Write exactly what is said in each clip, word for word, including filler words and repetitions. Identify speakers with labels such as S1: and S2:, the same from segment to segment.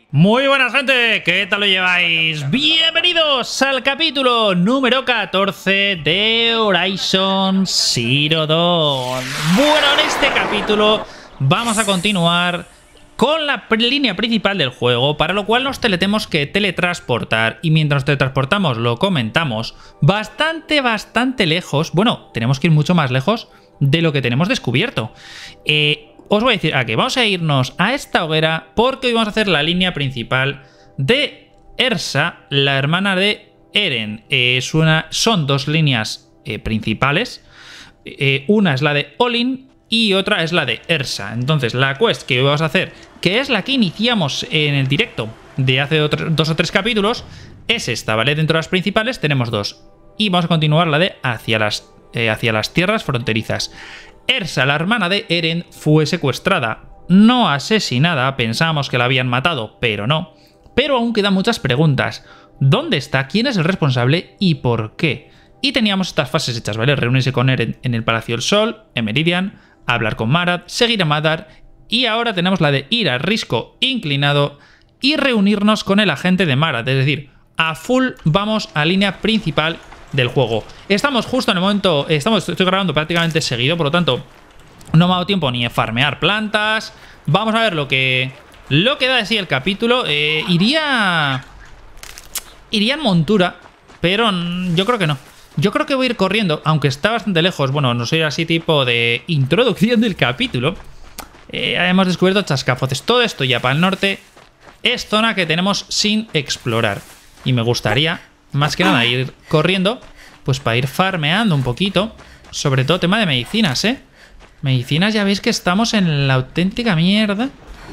S1: Muy buenas, gente, ¿qué tal lo lleváis? Bienvenidos al capítulo número catorce de Horizon Zero Dawn. Bueno, en este capítulo vamos a continuar con la línea principal del juego, para lo cual nos tenemos que teletransportar, y mientras nos teletransportamos lo comentamos bastante, bastante lejos. Bueno, tenemos que ir mucho más lejos de lo que tenemos descubierto. Eh... Os voy a decir, a que vamos a irnos a esta hoguera porque hoy vamos a hacer la línea principal de Ersa, la hermana de Eren. Eh, es una, son dos líneas eh, principales. Eh, una es la de Olin y otra es la de Ersa. Entonces la quest que hoy vamos a hacer, que es la que iniciamos en el directo de hace otro, dos o tres capítulos, es esta, ¿vale? Dentro de las principales tenemos dos. Y vamos a continuar la de hacia las, eh, hacia las tierras fronterizas. Ersa, la hermana de Eren, fue secuestrada, no asesinada. Pensábamos que la habían matado, pero no. Pero aún quedan muchas preguntas. ¿Dónde está? ¿Quién es el responsable? ¿Y por qué? Y teníamos estas fases hechas, ¿vale? Reunirse con Eren en el Palacio del Sol, en Meridian, hablar con Marad, seguir a Madar, y ahora tenemos la de ir a Risco Inclinado y reunirnos con el agente de Marad. Es decir, a full vamos a línea principal del juego. Estamos justo en el momento, estamos, estoy grabando prácticamente seguido, por lo tanto no me ha dado tiempo ni a farmear plantas. Vamos a ver lo que lo que da de sí el capítulo. eh, iría iría en montura, pero yo creo que no. Yo creo que voy a ir corriendo, aunque está bastante lejos. Bueno, no soy así tipo de introducción del capítulo. eh, hemos descubierto chascafoces. Todo esto ya para el norte es zona que tenemos sin explorar, y me gustaría más que nada ir corriendo, pues para ir farmeando un poquito. Sobre todo tema de medicinas, ¿eh? Medicinas, ya veis que estamos en la auténtica mierda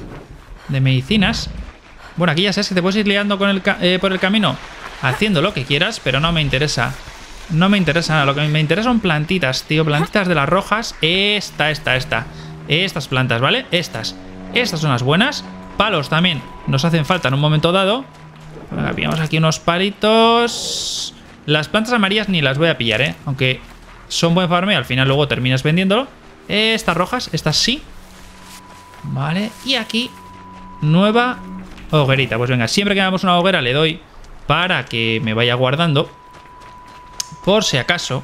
S1: de medicinas. Bueno, aquí ya sabes que te puedes ir liando con el eh, por el camino haciendo lo que quieras, pero no me interesa. No me interesa nada. Lo que me interesa son plantitas, tío. Plantitas de las rojas. Esta, esta, esta. Estas plantas, ¿vale? Estas. Estas son las buenas. Palos también nos hacen falta en un momento dado. Venga, pillamos aquí unos palitos. Las plantas amarillas ni las voy a pillar, ¿eh? Aunque son buen farmeo, al final luego terminas vendiéndolo. eh, Estas rojas, estas sí. Vale, y aquí nueva hoguerita. Pues venga, siempre que hagamos una hoguera le doy para que me vaya guardando, por si acaso.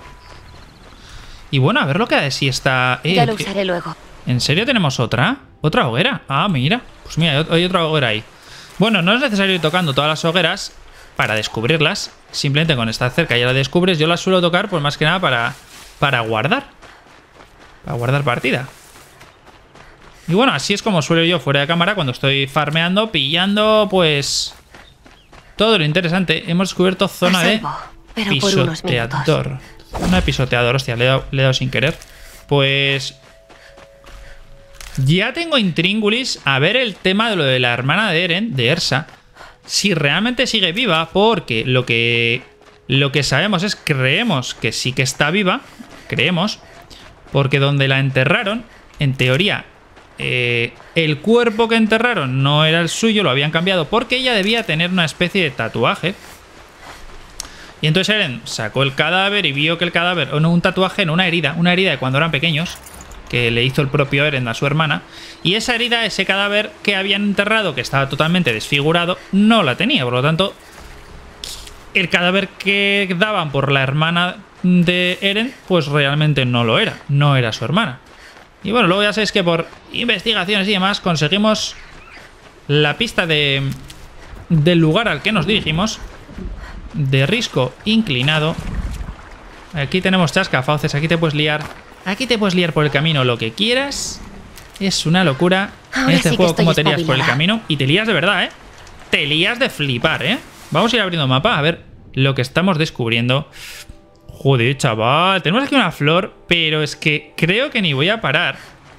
S1: Y bueno, a ver lo que da de sí esta... Eh,
S2: ya lo usaré luego.
S1: ¿En serio tenemos otra? ¿Otra hoguera? Ah, mira. Pues mira, hay otra hoguera ahí. Bueno, no es necesario ir tocando todas las hogueras para descubrirlas. Simplemente con estar cerca ya la descubres. Yo las suelo tocar pues más que nada para, para guardar. Para guardar partida. Y bueno, así es como suelo yo fuera de cámara cuando estoy farmeando, pillando pues todo lo interesante. Hemos descubierto zona de pisoteador. Zona de pisoteador, hostia, le he dado, le he dado sin querer. Pues... ya tengo intríngulis a ver el tema de lo de la hermana de Eren, de Ersa, si realmente sigue viva, porque lo que lo que sabemos es, creemos que sí que está viva, creemos, porque donde la enterraron, en teoría, eh, el cuerpo que enterraron no era el suyo, lo habían cambiado, porque ella debía tener una especie de tatuaje. Y entonces Eren sacó el cadáver y vio que el cadáver, o no, un tatuaje, no, una herida, una herida de cuando eran pequeños, que le hizo el propio Eren a su hermana, y esa herida, ese cadáver que habían enterrado, que estaba totalmente desfigurado, no la tenía. Por lo tanto, el cadáver que daban por la hermana de Eren, pues realmente no lo era, no era su hermana. Y bueno, luego ya sabéis que por investigaciones y demás conseguimos la pista de del lugar al que nos dirigimos, de Risco Inclinado. Aquí tenemos chascafauces, aquí te puedes liar. Aquí te puedes liar por el camino lo que quieras. Es una locura.
S2: Ahora
S1: en este
S2: sí
S1: juego como te lías
S2: espabilada.
S1: por el camino. Y te lías de verdad, ¿eh? Te lías de flipar, ¿eh? Vamos a ir abriendo mapa a ver lo que estamos descubriendo. Joder, chaval. Tenemos aquí una flor, pero es que creo que ni voy a parar.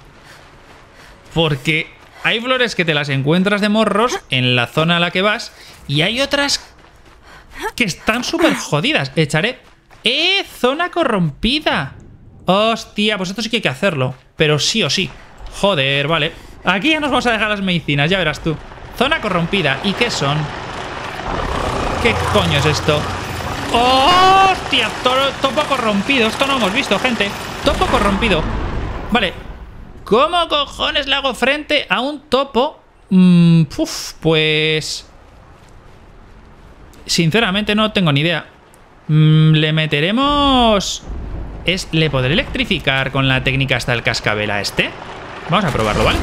S1: Porque hay flores que te las encuentras de morros en la zona a la que vas, y hay otras que están súper jodidas. Echaré... ¡Eh! ¡Zona corrompida! Hostia, pues esto sí que hay que hacerlo. Pero sí o sí. Joder, vale. Aquí ya nos vamos a dejar las medicinas, ya verás tú. Zona corrompida. ¿Y qué son? ¿Qué coño es esto? ¡Hostia! Topo corrompido. Esto no lo hemos visto, gente. Topo corrompido. Vale. ¿Cómo cojones le hago frente a un topo Mm, uf, pues... Sinceramente no tengo ni idea. Mm, le meteremos... Es... ¿Le podré electrificar con la técnica hasta el cascabel a este? Vamos a probarlo, ¿vale?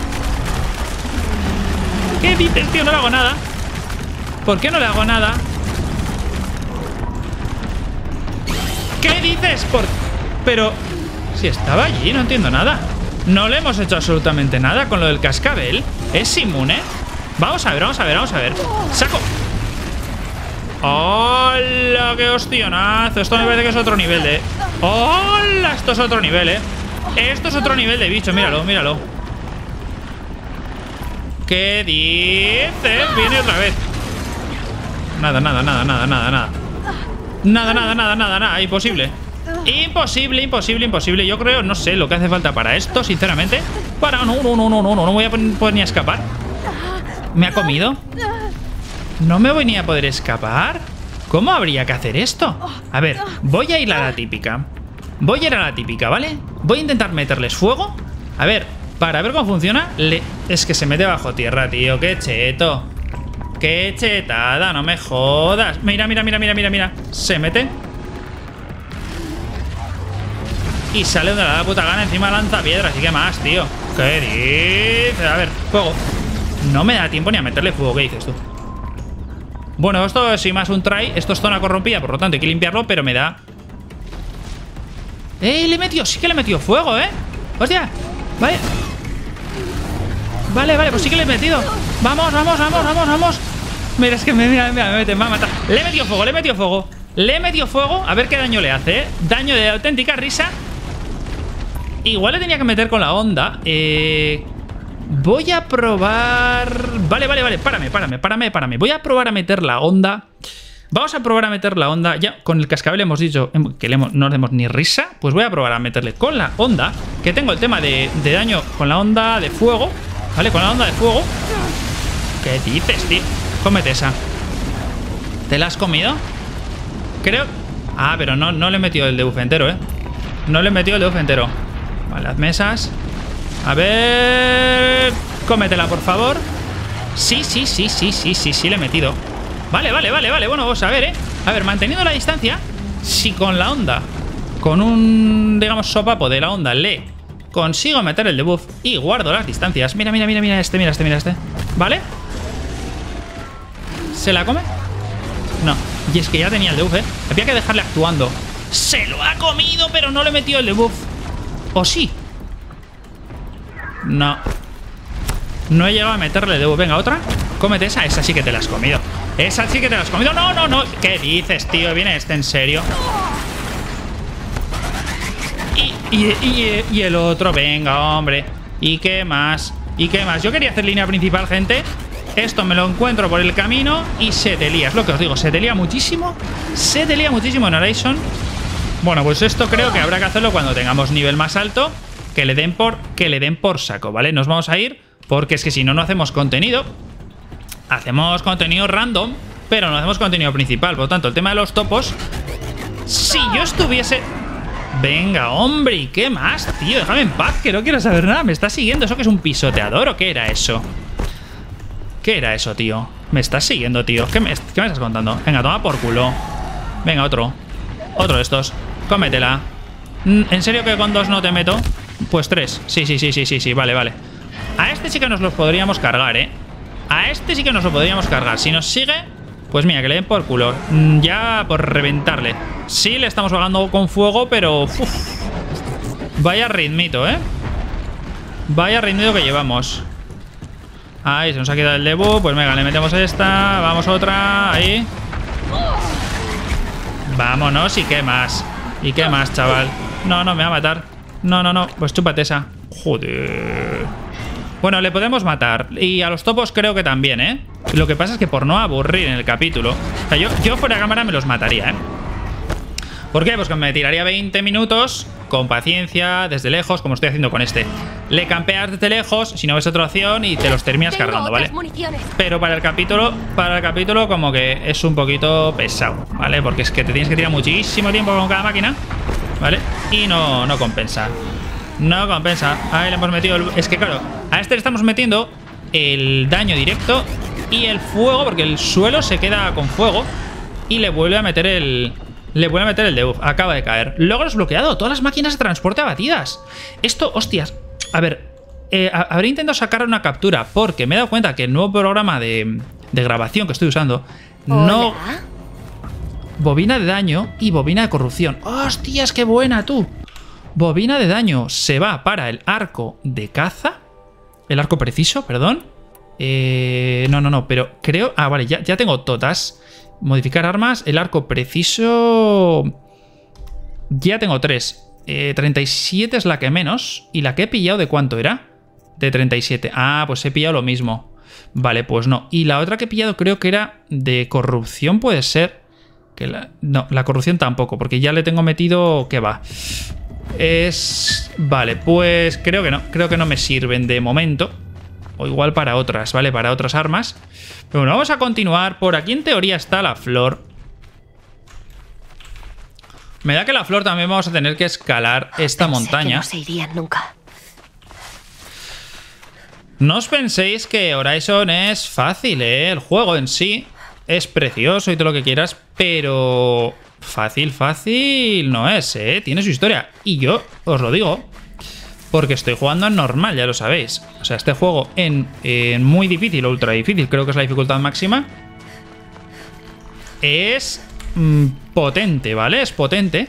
S1: ¿Qué dices, tío? No le hago nada. ¿Por qué no le hago nada? ¿Qué dices? Por... Pero... Si estaba allí, no entiendo nada. No le hemos hecho absolutamente nada con lo del cascabel. ¿Es inmune? Vamos a ver, vamos a ver, vamos a ver. ¡Saco! ¡Hola! ¡Qué hostionazo! Esto me parece que es otro nivel de... ¡Hola! Esto es otro nivel, ¿eh? Esto es otro nivel de bicho. Míralo, míralo. ¿Qué dices? Viene otra vez. Nada, nada, nada, nada, nada, nada. Nada, nada, nada, nada, nada. Imposible. Imposible, imposible, imposible. Yo creo, no sé lo que hace falta para esto, sinceramente. Para... No, no, no, no, no, no. No voy a poder ni a escapar. ¿Me ha comido? ¿No me voy ni a poder escapar? ¿Cómo habría que hacer esto? A ver, voy a ir a la típica. Voy a ir a la típica, ¿vale? Voy a intentar meterles fuego. A ver, para ver cómo funciona. Le... Es que se mete bajo tierra, tío. Qué cheto. Qué chetada, no me jodas. Mira, mira, mira, mira, mira, mira. Se mete. Y sale de la puta gana. Encima lanza piedras. ¿Y qué más, tío? ¿Qué dices? A ver, fuego. No me da tiempo ni a meterle fuego. ¿Qué dices tú? Bueno, esto es más un try. Esto es zona corrompida, por lo tanto hay que limpiarlo. Pero me da... ¡Eh! Le he metido, sí que le he metido fuego, ¿eh? ¡Hostia! Vale. Vale, vale, pues sí que le he metido. Vamos, vamos, vamos, vamos, vamos. Mira, es que me, mira, mira, me mete, me va a matar. Le he metido fuego, le he metido fuego. Le he metido fuego. A ver qué daño le hace, ¿eh? Daño de auténtica risa. Igual le tenía que meter con la onda. Eh... Voy a probar... Vale, vale, vale, párame, párame, párame, párame. Voy a probar a meter la onda. Vamos a probar a meter la onda. Ya, con el cascabel hemos dicho que le hemos, no le demos ni risa. Pues voy a probar a meterle con la onda. Que tengo el tema de, de daño con la onda de fuego. Vale, con la onda de fuego. ¿Qué dices, tío? Cómete esa. ¿Te la has comido? Creo... Ah, pero no, no le he metido el debuff entero, ¿eh? No le he metido el debuff entero. Vale, las mesas... A ver... Cómetela, por favor. Sí, sí, sí, sí, sí, sí, sí, le he metido. Vale, vale, vale, vale. Bueno, vamos a ver, ¿eh? A ver, manteniendo la distancia, si con la onda, con un, digamos, sopapo de la onda, le consigo meter el debuff y guardo las distancias. Mira, mira, mira, mira este, mira este, mira este. ¿Vale? ¿Se la come? No. Y es que ya tenía el debuff, ¿eh? Había que dejarle actuando. Se lo ha comido, pero no le he metido el debuff. ¿O sí? No. No he llegado a meterle debuff. Venga, otra. Cómete esa. Esa sí que te la has comido. Esa sí que te la has comido. No, no, no. ¿Qué dices, tío? ¿Viene este en serio? Y, y, y, y el otro. Venga, hombre. ¿Y qué más? ¿Y qué más? Yo quería hacer línea principal, gente. Esto me lo encuentro por el camino y se te lía. Es lo que os digo. Se te lía muchísimo. Se te lía muchísimo en Horizon. Bueno, pues esto creo que habrá que hacerlo cuando tengamos nivel más alto. Que le den por, que le den por saco, ¿vale? Nos vamos a ir porque es que si no, no hacemos contenido. Hacemos contenido random, pero no hacemos contenido principal. Por lo tanto, el tema de los topos... Si yo estuviese... Venga, hombre, ¿y qué más, tío? Déjame en paz, que no quiero saber nada. ¿Me estás siguiendo? ¿Eso que es un pisoteador o qué era eso? ¿Qué era eso, tío? ¿Me estás siguiendo, tío? ¿Qué me, qué me estás contando? Venga, toma por culo. Venga, otro. Otro de estos. Cómetela. ¿En serio que con dos no te meto? Pues tres. Sí, sí, sí, sí, sí, sí. Vale, vale. A este sí que nos los podríamos cargar, ¿eh? A este sí que nos lo podríamos cargar. Si nos sigue, pues mira, que le den por culo. Ya por reventarle. Sí, le estamos jugando con fuego, pero... Uf, vaya ritmito, ¿eh? Vaya ritmito que llevamos. Ahí, se nos ha quedado el debuff. Pues venga, le metemos esta. Vamos otra. Ahí. Vámonos. ¿Y qué más? ¿Y qué más, chaval? No, no, me va a matar. No, no, no. Pues chúpate esa. Joder. Bueno, le podemos matar. Y a los topos creo que también, ¿eh? Lo que pasa es que por no aburrir en el capítulo... O sea, yo, yo fuera de cámara me los mataría, ¿eh? ¿Por qué? Pues que me tiraría veinte minutos con paciencia, desde lejos, como estoy haciendo con este. Le campeas desde lejos, si no ves otra opción, y te los terminas
S2: Tengo
S1: cargando, ¿vale?
S2: municiones.
S1: Pero para el capítulo, para el capítulo como que es un poquito pesado, ¿vale? Porque es que te tienes que tirar muchísimo tiempo con cada máquina, ¿vale? Y no, no compensa. No compensa. Ahí le hemos metido el... Es que claro, a este le estamos metiendo el daño directo y el fuego, porque el suelo se queda con fuego y le vuelve a meter el... Le vuelve a meter el debuff. Acaba de caer. Logro desbloqueado. Todas las máquinas de transporte abatidas. Esto, hostias. A ver, eh, habré intentado sacar una captura porque me he dado cuenta que el nuevo programa de, de grabación que estoy usando no...
S2: ¿Hola?
S1: Bobina de daño y bobina de corrupción. ¡Hostias, qué buena tú! Bobina de daño se va para el arco de caza. El arco preciso, perdón. Eh, no, no, no, pero creo... Ah, vale, ya, ya tengo todas. Modificar armas, el arco preciso... Ya tengo tres. Eh, treinta y siete es la que menos. ¿Y la que he pillado de cuánto era? De treinta y siete. Ah, pues he pillado lo mismo. Vale, pues no. Y la otra que he pillado creo que era de corrupción, puede ser. Que la... No, la corrupción tampoco, porque ya le tengo metido... ¿Qué va? Es... Vale, pues creo que no. Creo que no me sirven de momento. O igual para otras, ¿vale? Para otras armas. Pero bueno, vamos a continuar. Por aquí en teoría está la flor. Me da que la flor también vamos a tener que escalar esta
S2: Pensé
S1: montaña.
S2: que no se irían nunca.
S1: No os penséis que Horizon es fácil, ¿eh? El juego en sí es precioso y todo lo que quieras, pero fácil, fácil no es, ¿eh? Tiene su historia. Y yo os lo digo porque estoy jugando en normal, ya lo sabéis. O sea, este juego en, en muy difícil o ultra difícil, creo que es la dificultad máxima, es mmm, potente, ¿vale? Es potente.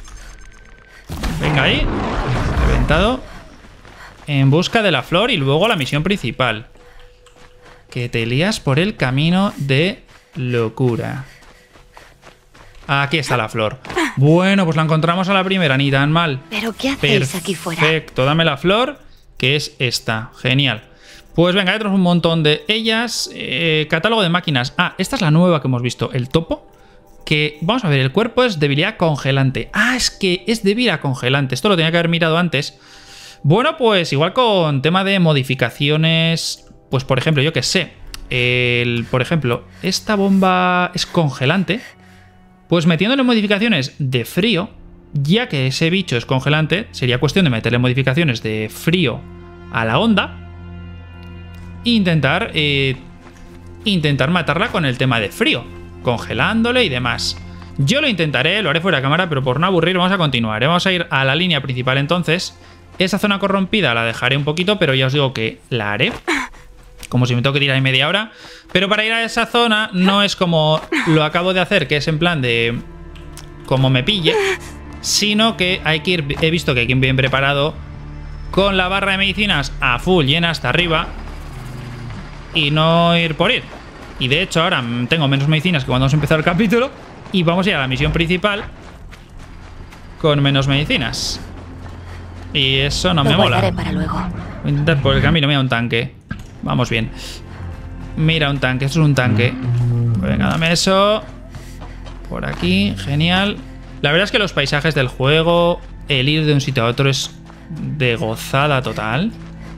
S1: Venga ahí. Reventado. En busca de la flor y luego la misión principal. Que te lías por el camino de locura. Aquí está la flor. Bueno, pues la encontramos a la primera, ni tan mal.
S2: ¿Pero qué hacéis aquí fuera?
S1: Perfecto, dame la flor, que es esta. Genial. Pues venga, hay otros un montón de ellas. Eh, catálogo de máquinas. Ah, esta es la nueva que hemos visto, el topo. Que, vamos a ver, el cuerpo es debilidad congelante. Ah, es que es débil a congelante. Esto lo tenía que haber mirado antes. Bueno, pues igual con tema de modificaciones. Pues por ejemplo, yo que sé. El, por ejemplo, esta bomba es congelante. Pues metiéndole modificaciones de frío, ya que ese bicho es congelante, sería cuestión de meterle modificaciones de frío a la onda e intentar, eh, intentar matarla con el tema de frío, congelándole y demás. Yo lo intentaré, lo haré fuera de cámara, pero por no aburrir vamos a continuar. Vamos a ir a la línea principal entonces. Esa zona corrompida la dejaré un poquito, pero ya os digo que la haré. Como si me tengo que tirar ahí media hora. Pero para ir a esa zona no es como lo acabo de hacer, que es en plan de como me pille, sino que hay que ir, he visto que hay que ir bien preparado, con la barra de medicinas a full, llena hasta arriba, y no ir por ir. Y de hecho ahora tengo menos medicinas que cuando hemos empezado el capítulo, y vamos a ir a la misión principal con menos medicinas. Y eso no
S2: Lo
S1: me mola.
S2: para luego.
S1: Voy a intentar por el camino, mira un tanque. Vamos bien. Mira un tanque, esto es un tanque. Pues venga, dame eso. Por aquí, genial. La verdad es que los paisajes del juego, el ir de un sitio a otro es de gozada total.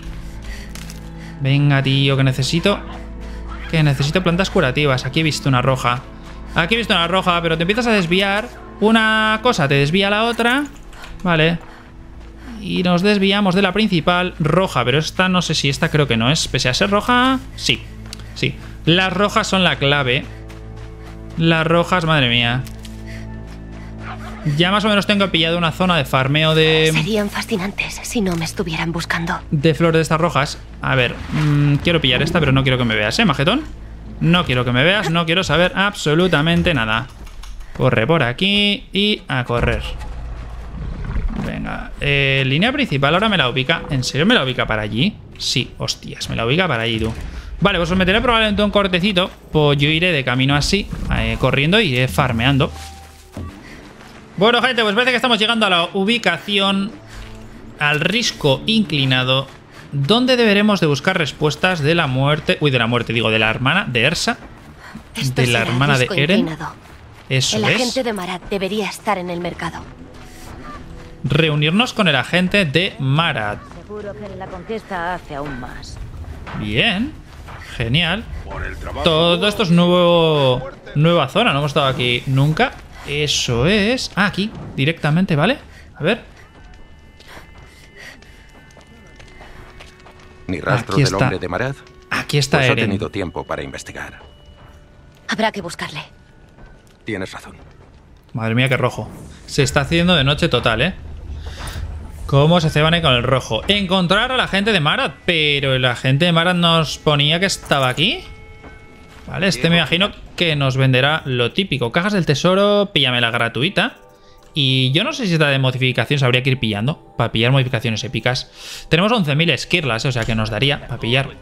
S1: Venga, tío, que necesito... Que necesito plantas curativas. Aquí he visto una roja. Aquí he visto una roja, pero te empiezas a desviar. Una cosa te desvía a la otra. Vale. Y nos desviamos de la principal roja. Pero esta no sé si esta creo que no es. Pese a ser roja, sí. Sí. Las rojas son la clave. Las rojas, madre mía. Ya más o menos tengo pillado una zona de farmeo de...
S2: Serían fascinantes si no me estuvieran buscando.
S1: De flores de estas rojas. A ver, mmm, quiero pillar esta, pero no quiero que me veas, ¿eh, majetón? No quiero que me veas, no quiero saber absolutamente nada. Corre por aquí y a correr. Venga, eh, línea principal ahora me la ubica. ¿En serio me la ubica para allí? Sí, hostias, me la ubica para allí, tú. Vale, pues os meteré probablemente un cortecito. Pues yo iré de camino así, eh, corriendo y iré farmeando. Bueno, gente, pues parece que estamos llegando a la ubicación, al risco inclinado, donde deberemos de buscar respuestas de la muerte... Uy, de la muerte, digo, de la hermana de Ersa.
S2: Esto
S1: de la
S2: será
S1: hermana de
S2: risco
S1: Eren.
S2: inclinado.
S1: Eso
S2: El
S1: es.
S2: agente de Marat debería estar en el mercado.
S1: Reunirnos con el agente de Marat.
S3: Seguro que en la conquista hace aún más.
S1: Bien. Genial. Todo esto es nuevo, nueva zona. No hemos estado aquí nunca. Eso es... Ah, aquí, directamente, ¿vale? A ver.
S4: Ni rastro
S1: Aquí
S4: del
S1: está.
S4: hombre de Marat.
S1: Aquí está
S4: Pues ha
S1: Eren.
S4: tenido tiempo para investigar.
S2: Habrá que buscarle.
S4: Tienes razón.
S1: Madre mía, qué rojo. Se está haciendo de noche total, ¿eh? ¿Cómo se ceban ahí con el rojo? Encontrar a la gente de Marat. Pero la gente de Marat nos ponía que estaba aquí. Vale, este me imagino que nos venderá lo típico. Cajas del tesoro, píllame la gratuita. Y yo no sé si esta de modificaciones habría que ir pillando. Para pillar modificaciones épicas. Tenemos once mil esquirlas, o sea que nos daría para pillar.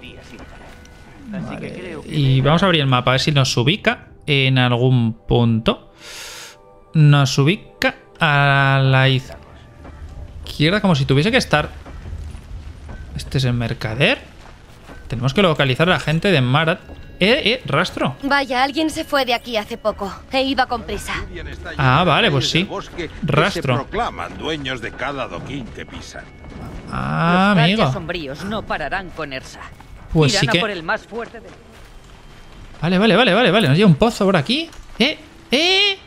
S1: Vale. Y vamos a abrir el mapa a ver si nos ubica en algún punto. Nos ubica a la izquierda como si tuviese que estar. Este es el mercader. Tenemos que localizar a la gente de Marat. Eh, eh, rastro.
S2: Vaya, alguien se fue de aquí hace poco e iba con prisa.
S1: Ah, vale, pues sí. Rastro.
S5: Se proclaman dueños de cada adoquín que pisan.
S1: Ah,
S3: Los
S1: amigo.
S3: guardias sombríos no pararán con Ersa.
S1: Pues
S3: Irán
S1: sí que...
S3: a por el más fuerte de...
S1: Vale, vale, vale, vale, vale. Nos llega un pozo por aquí. Eh, eh.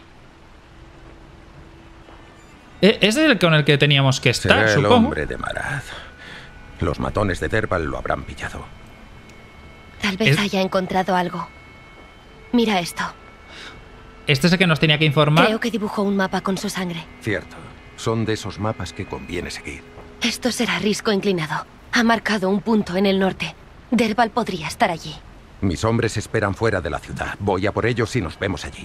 S1: Eh, es el con el que teníamos que estar,
S4: Será el
S1: supongo.
S4: hombre de Marat. Los matones de Derval lo habrán pillado.
S2: Tal vez
S1: Es-
S2: haya encontrado algo. Mira esto.
S1: Este es el que nos tenía que informar.
S2: Creo que dibujó un mapa con su sangre.
S4: Cierto. Son de esos mapas que conviene seguir.
S2: Esto será risco inclinado. Ha marcado un punto en el norte. Derval podría estar allí.
S4: Mis hombres esperan fuera de la ciudad. Voy a por ellos y nos vemos allí.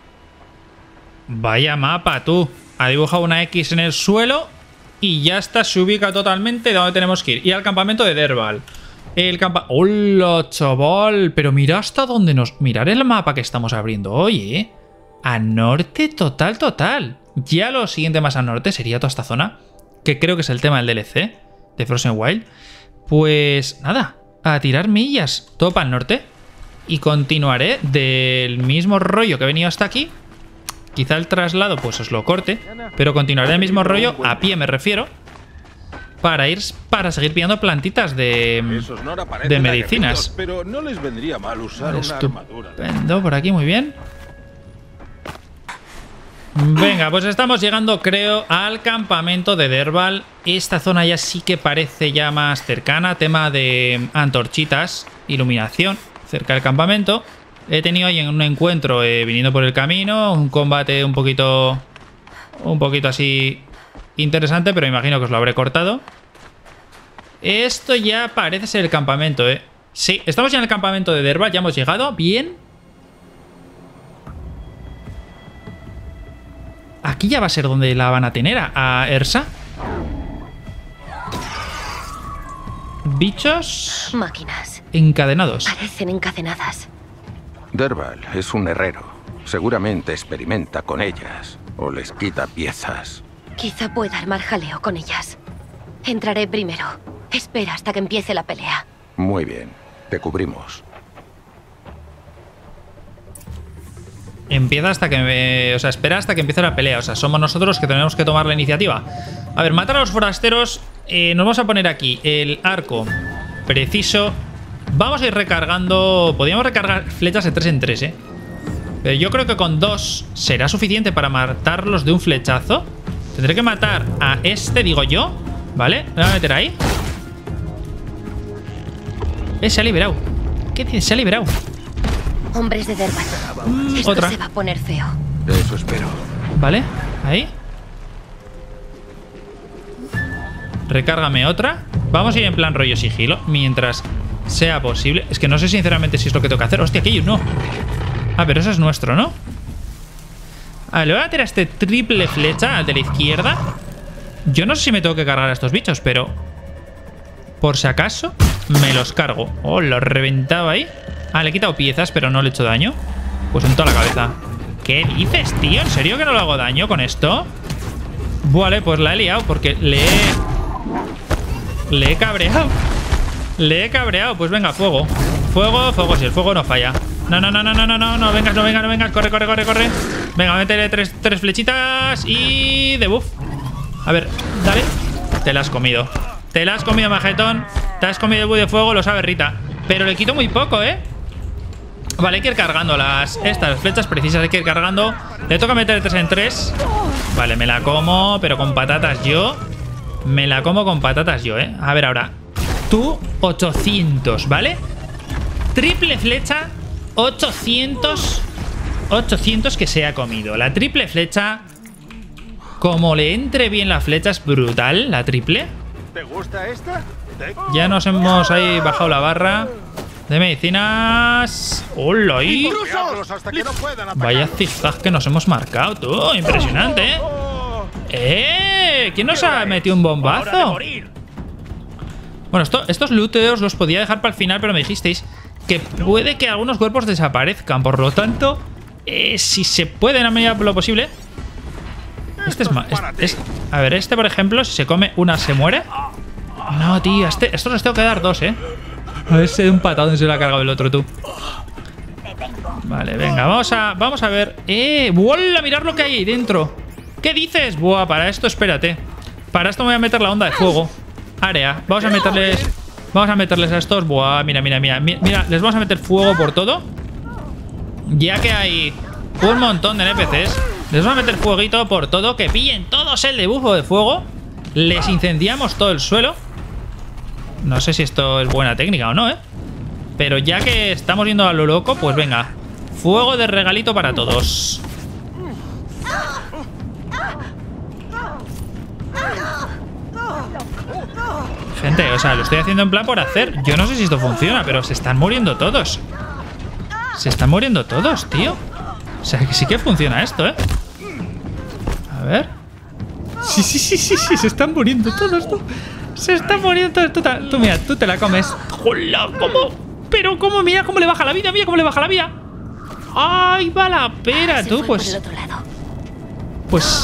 S1: Vaya mapa, tú. Ha dibujado una X en el suelo y ya está, se ubica totalmente de dónde tenemos que ir. Y al campamento de Derval. El campa... ¡Hola, chaval! Pero mira hasta dónde nos... Mirar el mapa que estamos abriendo hoy, ¿eh? A norte total, total. Ya lo siguiente más a norte sería toda esta zona, que creo que es el tema del D L C de Frozen Wild. Pues nada, a tirar millas. Todo para el norte. Y continuaré del mismo rollo que he venido hasta aquí. Quizá el traslado pues os lo corte, pero continuaré el mismo rollo, a pie me refiero, para ir para seguir pillando plantitas de,
S5: Esos no parecen
S1: de
S5: aguerridos,
S1: medicinas.
S5: pero no les vendría mal usar
S1: Vale,
S5: una armadura.
S1: estupendo, por aquí muy bien. Venga, pues estamos llegando, creo, al campamento de Derval. Esta zona ya sí que parece ya más cercana. Tema de antorchitas, iluminación cerca del campamento. He tenido ahí un encuentro eh, viniendo por el camino. Un combate un poquito... Un poquito así interesante, pero imagino que os lo habré cortado. Esto ya parece ser el campamento, ¿eh? Sí, estamos ya en el campamento de Derval. Ya hemos llegado. Bien. Aquí ya va a ser donde la van a tener a, a Ersa. Bichos
S2: Máquinas.
S1: encadenados.
S2: Parecen encadenadas.
S4: Derval es un herrero. Seguramente experimenta con ellas o les quita piezas.
S2: Quizá pueda armar jaleo con ellas. Entraré primero. Espera hasta que empiece la pelea.
S4: Muy bien, te cubrimos.
S1: Empieza hasta que me... O sea, espera hasta que empiece la pelea. O sea, somos nosotros los que tenemos que tomar la iniciativa. A ver, matar a los forasteros. Eh, nos vamos a poner aquí el arco preciso. Vamos a ir recargando... Podríamos recargar flechas de tres en tres, ¿eh? Pero yo creo que con dos será suficiente para matarlos de un flechazo. Tendré que matar a este, digo yo. ¿Vale? Me voy a meter ahí. Eh, se ha liberado. ¿Qué dices? Se ha liberado.
S2: Hombres de Derval.
S1: Mm,
S2: Esto
S1: otra.
S2: se va a poner feo.
S4: Eso espero.
S1: Vale, ahí. Recárgame otra. Vamos a ir en plan rollo sigilo mientras sea posible. Es que no sé sinceramente si es lo que tengo que hacer. Hostia, aquello no. Ah, pero eso es nuestro, ¿no? A ver, le voy a meter a este triple flecha al de la izquierda. Yo no sé si me tengo que cargar a estos bichos, pero por si acaso me los cargo. Oh, lo he reventado ahí. Ah, le he quitado piezas, pero no le he hecho daño. Pues en toda la cabeza. ¿Qué dices, tío? ¿En serio que no le hago daño con esto? Vale, pues la he liado porque le he... Le he cabreado. Le he cabreado. Pues venga, fuego. Fuego, fuego. Si el fuego no falla. No, no, no, no, no, no, no. No vengas, no vengas, no vengas. Corre, corre, corre, corre. Venga, métele tres, tres flechitas y... de buff. A ver, dale. Te la has comido. Te la has comido, majetón. Te has comido el buff de fuego, lo sabe Rita. Pero le quito muy poco, ¿eh? Vale, hay que ir cargando las... Estas flechas precisas hay que ir cargando. Le toca meter tres en tres. Vale, me la como, pero con patatas yo. Me la como con patatas yo, ¿eh? A ver ahora. Tú, ochocientos, ¿vale? triple flecha, ochocientos. ochocientos que se ha comido. La triple flecha, como le entre bien la flecha, es brutal. La triple.
S5: ¿Te gusta esta?
S1: Ya nos hemos ahí bajado la barra de medicinas. ¡Hola! Ahí!
S5: Hasta que no puedan atacar.
S1: Vaya zigzag que nos hemos marcado, tú. Impresionante, ¿eh? ¡Eh! ¿Quién nos ha metido un bombazo? Bueno, esto, estos looteos los podía dejar para el final, pero me dijisteis que puede que algunos cuerpos desaparezcan. Por lo tanto, eh, si se puede en la medida de lo posible. Este es más. Es, es, a ver, este, por ejemplo, si se come una, ¿se muere? No, tío, este, estos les tengo que dar dos, ¿eh? A ver si de un patadón se lo ha cargado el otro, tú. Vale, venga, vamos a, vamos a ver. ¡Eh! ¡Vuela! Mirad lo que hay ahí dentro. ¿Qué dices? Buah, para esto, espérate. Para esto me voy a meter la onda de fuego. Área. Vamos a meterles. Vamos a meterles a estos. Buah, mira, mira, mira. Mira, les vamos a meter fuego por todo. Ya que hay un montón de N P Cs. Les vamos a meter fueguito por todo. Que pillen todos el debufo de fuego. Les incendiamos todo el suelo. No sé si esto es buena técnica o no, ¿eh? Pero ya que estamos yendo a lo loco, pues venga. Fuego de regalito para todos. Gente, o sea, lo estoy haciendo en plan por hacer. Yo no sé si esto funciona, pero se están muriendo todos. Se están muriendo todos, tío. O sea, que sí que funciona esto, ¿eh? A ver. Sí, sí, sí, sí, sí, se están muriendo todos, tú. Se están muriendo todos. Tú, tú mira, tú te la comes. ¡Hola! ¿Cómo? Pero cómo, mira cómo le baja la vida, mira cómo le baja la vida. ¡Ay, va la pera, tú! Pues... Pues...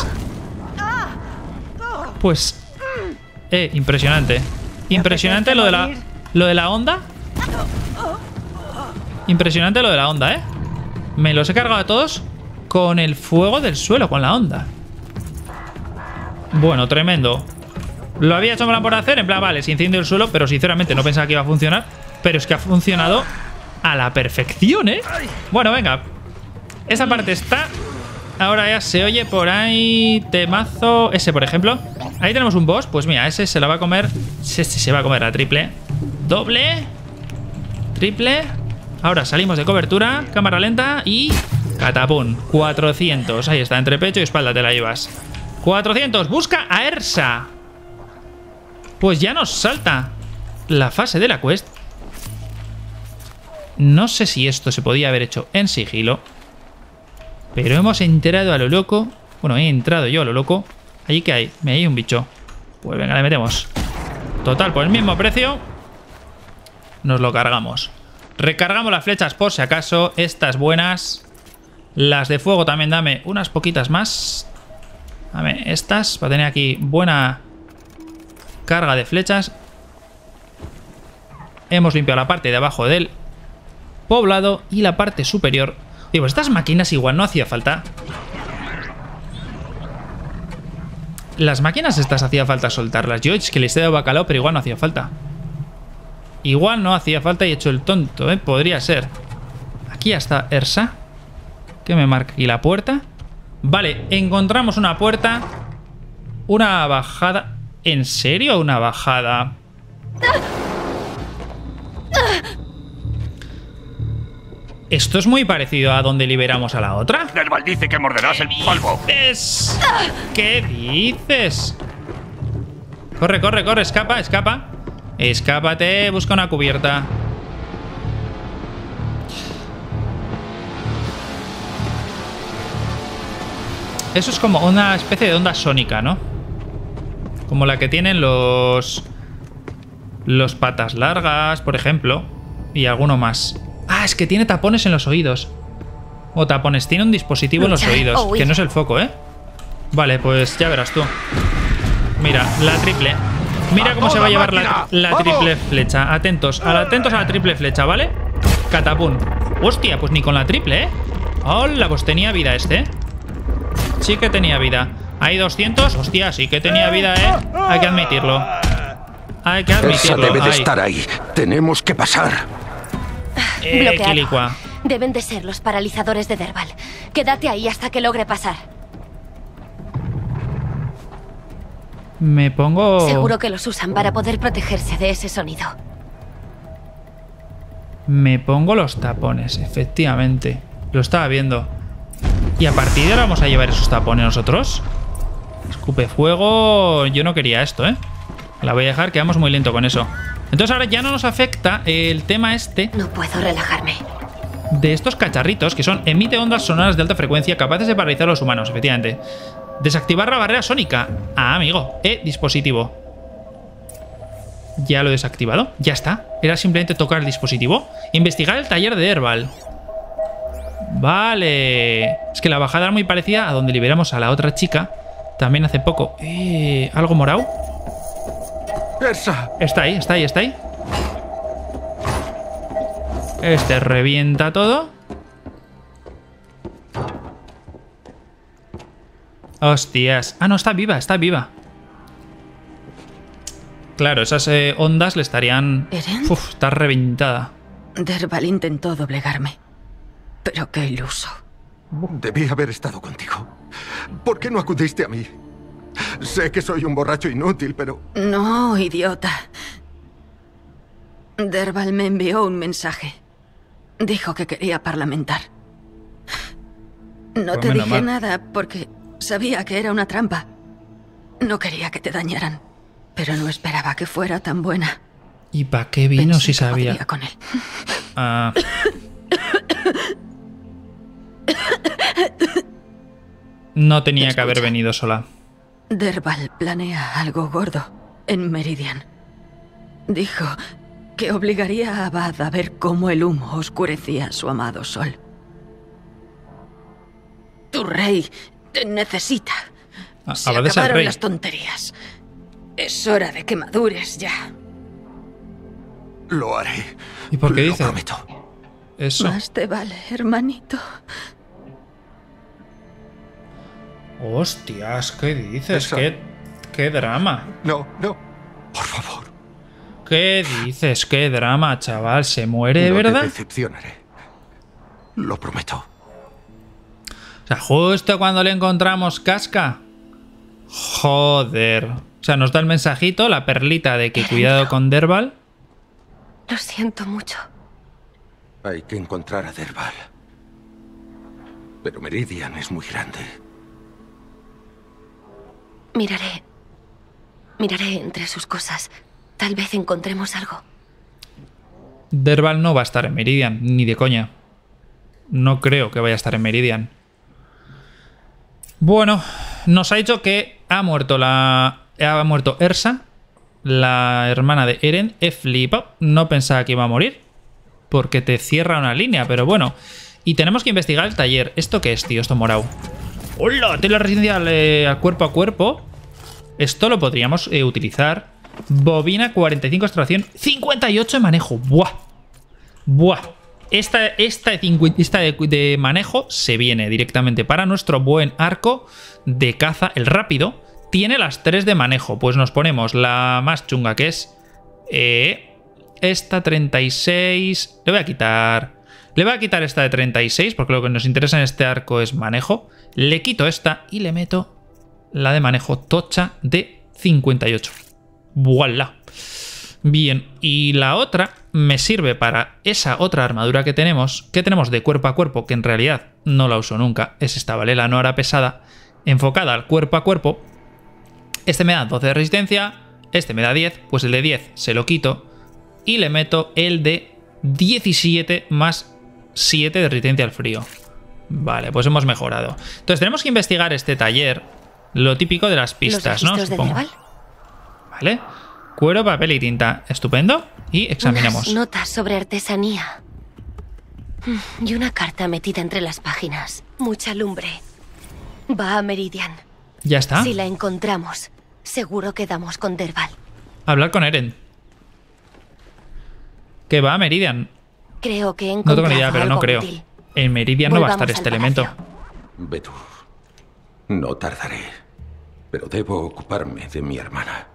S1: Pues... Eh, impresionante. Impresionante lo de la... Lo de la onda. Impresionante lo de la onda, ¿eh? Me los he cargado a todos con el fuego del suelo, con la onda. Bueno, tremendo. Lo había hecho en plan por hacer, en plan, vale, se incendio el suelo, pero sinceramente no pensaba que iba a funcionar. Pero es que ha funcionado a la perfección, ¿eh? Bueno, venga. Esa parte está. Ahora ya se oye por ahí temazo. Ese, por ejemplo. Ahí tenemos un boss. Pues mira, ese se la va a comer. Ese se va a comer la triple. Doble. Triple. Ahora salimos de cobertura. Cámara lenta y... catapum. cuatrocientos. Ahí está, entre pecho y espalda te la llevas. cuatrocientos. Busca a Ersa. Pues ya nos salta la fase de la quest. No sé si esto se podía haber hecho en sigilo, pero hemos entrado a lo loco. Bueno, he entrado yo a lo loco. ¿Allí qué hay? Me hay un bicho. Pues venga, le metemos. Total, por el mismo precio nos lo cargamos. Recargamos las flechas por si acaso. Estas buenas. Las de fuego también dame unas poquitas más. Dame estas para tener aquí buena carga de flechas. Hemos limpiado la parte de abajo del poblado y la parte superior. Digo, estas máquinas igual no hacía falta. Las máquinas estas hacía falta soltarlas. Yo es que les he dado bacalao, pero igual no hacía falta. Igual no hacía falta y he hecho el tonto, ¿eh? Podría ser. Aquí está Ersa. ¿Qué me marca? ¿Y la puerta? Vale, encontramos una puerta. Una bajada. ¿En serio una bajada? Esto es muy parecido a donde liberamos a la otra.
S6: Derval dice que morderás el polvo.
S1: ¿Dices? ¿Qué dices? Corre, corre, corre, escapa, escapa. Escápate, busca una cubierta. Eso es como una especie de onda sónica, ¿no? Como la que tienen los... Los patas largas, por ejemplo. Y alguno más. Ah, es que tiene tapones en los oídos. O tapones, tiene un dispositivo en los oídos. Que no es el foco, ¿eh? Vale, pues ya verás tú. Mira, la triple. Mira cómo se va a llevar la, la triple flecha. Atentos, atentos a la triple flecha, ¿vale? Catapum. Hostia, pues ni con la triple, ¿eh? Hola, pues tenía vida este, ¿eh? Sí que tenía vida. Hay doscientos. Hostia, sí que tenía vida, ¿eh? Hay que admitirlo. Hay que admitirlo.
S4: Esa debe de
S1: Ay.
S4: estar ahí. Tenemos que pasar.
S1: Eh,
S2: Bloqueado.
S1: Quilicua.
S2: Deben de ser los paralizadores de Derval. Quédate ahí hasta que logre pasar.
S1: Me pongo...
S2: Seguro que los usan para poder protegerse de ese sonido.
S1: Me pongo los tapones, efectivamente. Lo estaba viendo. Y a partir de ahora vamos a llevar esos tapones nosotros. Escupe fuego. Yo no quería esto, ¿eh? La voy a dejar, quedamos muy lento con eso. Entonces ahora ya no nos afecta el tema este.
S2: No puedo relajarme.
S1: De estos cacharritos que son emite ondas sonoras de alta frecuencia capaces de paralizar a los humanos, efectivamente. Desactivar la barrera sónica. Ah, amigo. E dispositivo. Ya lo he desactivado. Ya está. Era simplemente tocar el dispositivo. Investigar el taller de Dervahl. Vale. Es que la bajada era muy parecida a donde liberamos a la otra chica. También hace poco. Eh, ¿Algo morado?
S4: Ersa.
S1: Está ahí, está ahí, está ahí. Este revienta todo. Hostias. Ah, no, está viva, está viva. Claro, esas eh, ondas le estarían...
S7: ¿Eren?
S1: Uf, está reventada.
S7: Dervahl intentó doblegarme. Pero qué iluso.
S5: Debí haber estado contigo. ¿Por qué no acudiste a mí? Sé que soy un borracho inútil, pero...
S7: No, idiota. Dervahl me envió un mensaje. Dijo que quería parlamentar. No
S1: Pues
S7: te
S1: menos
S7: dije
S1: mal.
S7: nada porque sabía que era una trampa. No quería que te dañaran, pero no esperaba que fuera tan buena.
S1: ¿Y para qué vino
S7: Pensé
S1: si
S7: que
S1: sabía?
S7: podría con él.
S1: Ah. No tenía que haber
S7: Escucha.
S1: venido sola.
S7: Dervahl planea algo gordo en Meridian. Dijo que obligaría a Abad a ver cómo el humo oscurecía su amado sol. Tu rey te necesita.
S1: Ah,
S7: Se
S1: Abad es el
S7: acabaron
S1: rey.
S7: las tonterías. Es hora de que madures ya.
S5: Lo haré.
S1: ¿Y por qué
S5: Lo
S1: dice
S5: prometo.
S1: eso?
S7: Más te vale, hermanito.
S1: Hostias, ¿qué dices?
S5: Eso.
S1: ¿Qué, qué drama?
S5: No, no. Por favor.
S1: ¿Qué dices? ¿Qué drama, chaval? ¿Se muere de
S5: no
S1: verdad?
S5: te decepcionaré. Lo prometo.
S1: O sea, justo cuando le encontramos casca. Joder. O sea, nos da el mensajito, la perlita de que cuidado con Dervahl.
S2: Lo siento mucho.
S4: Hay que encontrar a Dervahl. Pero Meridian es muy grande.
S2: Miraré. Miraré entre sus cosas. Tal vez encontremos algo.
S1: Dervahl no va a estar en Meridian, ni de coña. No creo que vaya a estar en Meridian. Bueno, nos ha dicho que ha muerto la... Ha muerto Ersa, la hermana de Eren. He flipado. No pensaba que iba a morir. Porque te cierra una línea, pero bueno. Y tenemos que investigar el taller. ¿Esto qué es, tío? Esto morado. ¡Hola! Tiene la resistencia al, eh, al cuerpo a cuerpo. Esto lo podríamos eh, utilizar. Bobina cuarenta y cinco extracción. cincuenta y ocho de manejo. ¡Buah! ¡Buah! Esta, esta, de, cincu- esta de, de manejo se viene directamente para nuestro buen arco de caza, el rápido. Tiene las tres de manejo. Pues nos ponemos la más chunga, que es eh, esta treinta y seis. Le voy a quitar... Le voy a quitar esta de treinta y seis, porque lo que nos interesa en este arco es manejo. Le quito esta y le meto la de manejo tocha de cincuenta y ocho. ¡Voilá! Bien, y la otra me sirve para esa otra armadura que tenemos, que tenemos de cuerpo a cuerpo, que en realidad no la uso nunca. Es esta, ¿vale? La Nora pesada, enfocada al cuerpo a cuerpo. Este me da doce de resistencia, este me da diez, pues el de diez se lo quito y le meto el de diecisiete más siete de resistencia al frío. Vale, pues hemos mejorado. Entonces tenemos que investigar este taller, lo típico de las pistas, ¿no?
S2: ¿Los registros de
S1: Supongo.
S2: Dervahl?
S1: Vale. Cuero, papel y tinta. Estupendo. Y examinamos.
S2: Unas notas sobre artesanía. Mm, Y una carta metida entre las páginas. Mucha lumbre. Va a Meridian.
S1: Ya está.
S2: Si la encontramos, seguro que damos con Dervahl.
S1: Hablar con Eren. Que va a Meridian.
S2: Creo que he
S1: No
S2: encontrado
S1: tengo ni idea, pero no
S2: algo
S1: creo.
S2: útil.
S1: En Meridian no va a estar
S2: Volvamos
S1: este
S2: al
S1: elemento.
S2: palacio.
S4: Ve tú. No tardaré. Pero debo ocuparme de mi hermana.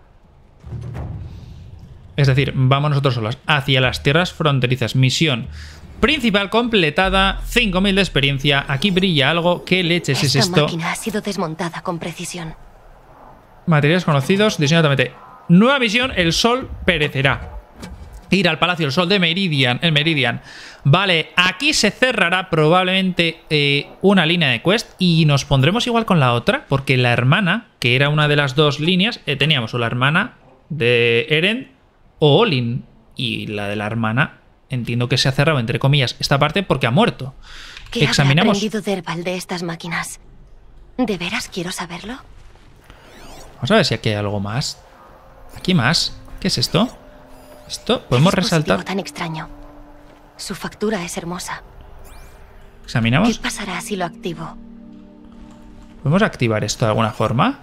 S1: Es decir, vamos nosotros solos hacia las tierras fronterizas. Misión principal completada. cinco mil de experiencia. Aquí brilla algo. ¿Qué leches es
S2: Esta
S1: esto?
S2: máquina ha sido desmontada con precisión.
S1: Materiales conocidos. Diseño totalmente. Nueva misión. El sol perecerá. Ir al Palacio del Sol de Meridian, el Meridian. Vale, aquí se cerrará probablemente eh, una línea de quest y nos pondremos igual con la otra, porque la hermana, que era una de las dos líneas, eh, teníamos o la hermana de Eren o Olin. Y la de la hermana, entiendo que se ha cerrado, entre comillas, esta parte porque ha muerto.
S2: ¿Qué
S1: Examinamos...
S2: habrá aprendido Dervahl de estas máquinas? ¿De veras quiero saberlo?
S1: Vamos a ver si aquí hay algo más. ¿Aquí más? ¿Qué es esto? Esto podemos
S2: ¿Qué dispositivo
S1: resaltar.
S2: tan extraño? Su factura es hermosa.
S1: Examinamos.
S2: ¿Qué pasará si lo activo?
S1: ¿Podemos activar esto de alguna forma?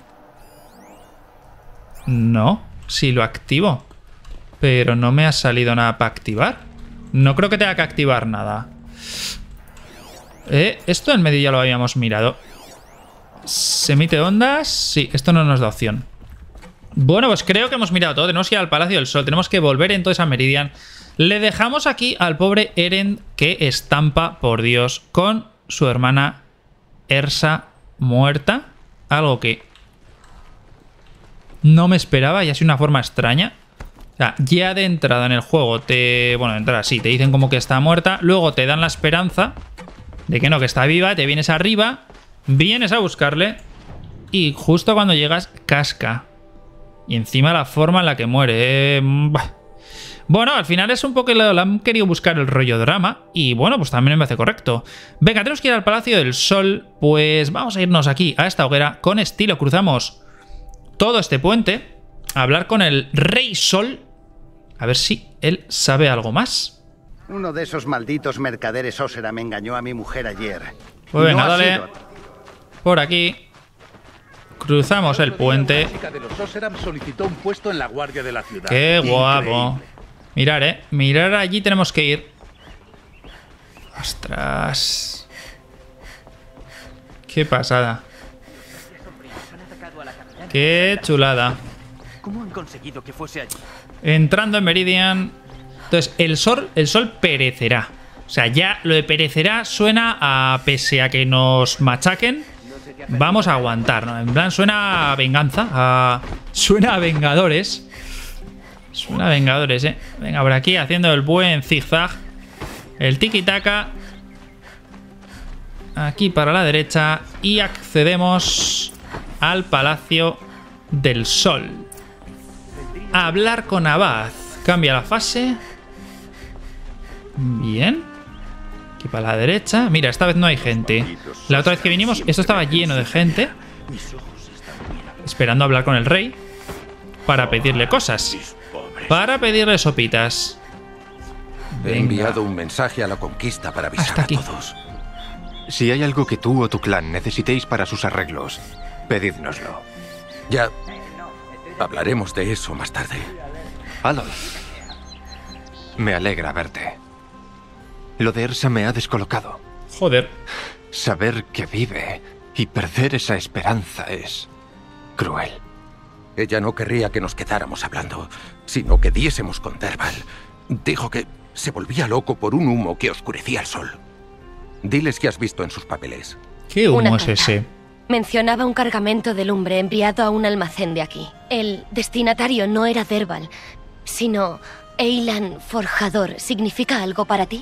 S1: No, si lo activo. Pero no me ha salido nada para activar. No creo que tenga que activar nada. Eh, esto en medio ya lo habíamos mirado. ¿Se emite ondas? Sí, esto no nos da opción. Bueno, pues creo que hemos mirado todo. Tenemos que ir al Palacio del Sol. Tenemos que volver entonces a Meridian. Le dejamos aquí al pobre Eren que estampa, por Dios, con su hermana Ersa muerta. Algo que no me esperaba y ha sido una forma extraña. O sea, ya de entrada en el juego te... Bueno, de entrada sí, te dicen como que está muerta. Luego te dan la esperanza de que no, que está viva. Te vienes arriba, vienes a buscarle y justo cuando llegas, casca. Y encima la forma en la que muere. Eh, bah. Bueno, al final es un poco... Le han querido buscar el rollo drama. Y bueno, pues también me parece correcto. Venga, tenemos que ir al Palacio del Sol. Pues vamos a irnos aquí, a esta hoguera. Con estilo, cruzamos todo este puente. A hablar con el Rey Sol. A ver si él sabe algo más.
S8: Uno de esos malditos mercaderes Ósera me engañó a mi mujer ayer.
S1: Pues venga,
S8: No ha
S1: dale.
S8: sido-
S1: Por aquí. Cruzamos el puente.
S6: La chica de los Oseram solicitó un puesto en la guardia de la ciudad.
S1: Qué guapo.
S8: Increíble.
S1: Mirar, eh. Mirar, allí tenemos que ir. Ostras. Qué pasada. Qué chulada.
S3: ¿Cómo han conseguido que fuese allí?
S1: Entrando en Meridian. Entonces, el sol, el sol perecerá. O sea, ya lo de perecerá suena a... Pese a que nos machaquen, vamos a aguantar, ¿no? En plan, suena a venganza. A, suena a Vengadores. Suena a Vengadores, ¿eh? Venga, por aquí haciendo el buen zigzag. El tiki-taka. Aquí para la derecha. Y accedemos al Palacio del Sol. Hablar con Abad. Cambia la fase. Bien. Aquí para la derecha. Mira, esta vez no hay gente. La otra vez que vinimos, esto estaba lleno de gente. Esperando hablar con el rey. Para pedirle cosas. Para pedirle sopitas.
S4: He
S1: Venga.
S4: enviado un mensaje a la conquista para avisar
S1: Hasta aquí.
S4: a todos.
S9: Si hay algo que tú o tu clan necesitéis para sus arreglos, pedídnoslo.
S4: Ya hablaremos de eso más tarde.
S9: Aloy, me alegra verte. Lo de Ersa me ha descolocado.
S1: Joder.
S9: Saber que vive y perder esa esperanza es cruel.
S4: Ella no querría que nos quedáramos hablando, sino que diésemos con Dervahl. Dijo que se volvía loco por un humo que oscurecía el sol. Diles qué has visto en sus papeles.
S1: ¿Qué
S2: Una
S1: humo es
S2: carta.
S1: ese?
S2: Mencionaba un cargamento de lumbre enviado a un almacén de aquí. El destinatario no era Dervahl, sino Eilan Forjador. ¿Significa algo para ti?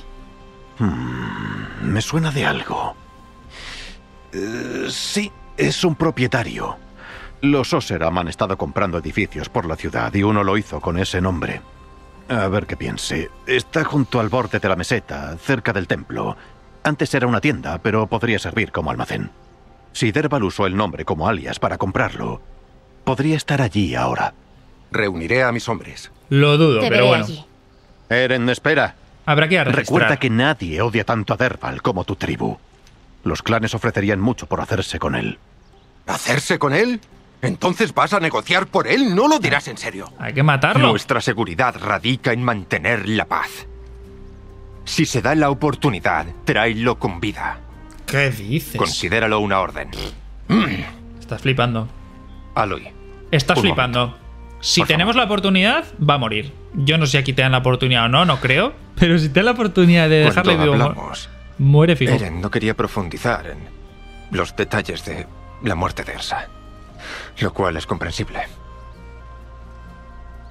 S10: Me suena de algo. Eh, sí, es un propietario. Los Oseram han estado comprando edificios por la ciudad y uno lo hizo con ese nombre. A ver qué piense. Está junto al borde de la meseta, cerca del templo. Antes era una tienda, pero podría servir como almacén. Si Dervahl usó el nombre como alias para comprarlo, podría estar allí ahora.
S4: Reuniré a mis hombres.
S1: Lo dudo,
S2: Te
S1: pero
S2: veré
S1: bueno.
S2: allí.
S10: Eren, espera.
S1: Habrá que ir a registrar.
S10: Recuerda que nadie odia tanto a Dervahl como tu tribu. Los clanes ofrecerían mucho por hacerse con él.
S4: ¿Hacerse con él? Entonces vas a negociar por él. No lo dirás en serio.
S1: Hay que matarlo.
S9: Nuestra seguridad radica en mantener la paz. Si se da la oportunidad, tráelo con vida.
S1: ¿Qué dices?
S9: Considéralo una orden.
S1: Estás flipando.
S9: Aloy.
S1: Estás
S9: Un
S1: flipando. Si
S9: Por
S1: tenemos
S9: favor.
S1: la oportunidad, va a morir. Yo no sé si aquí te dan la oportunidad o no, no creo. Pero si te dan la oportunidad de dejarle
S9: Cuando
S1: vivo, mu-
S9: hablamos,
S1: muere fijo.
S9: Eren no quería profundizar en los detalles de la muerte de Ersa. Lo cual es comprensible.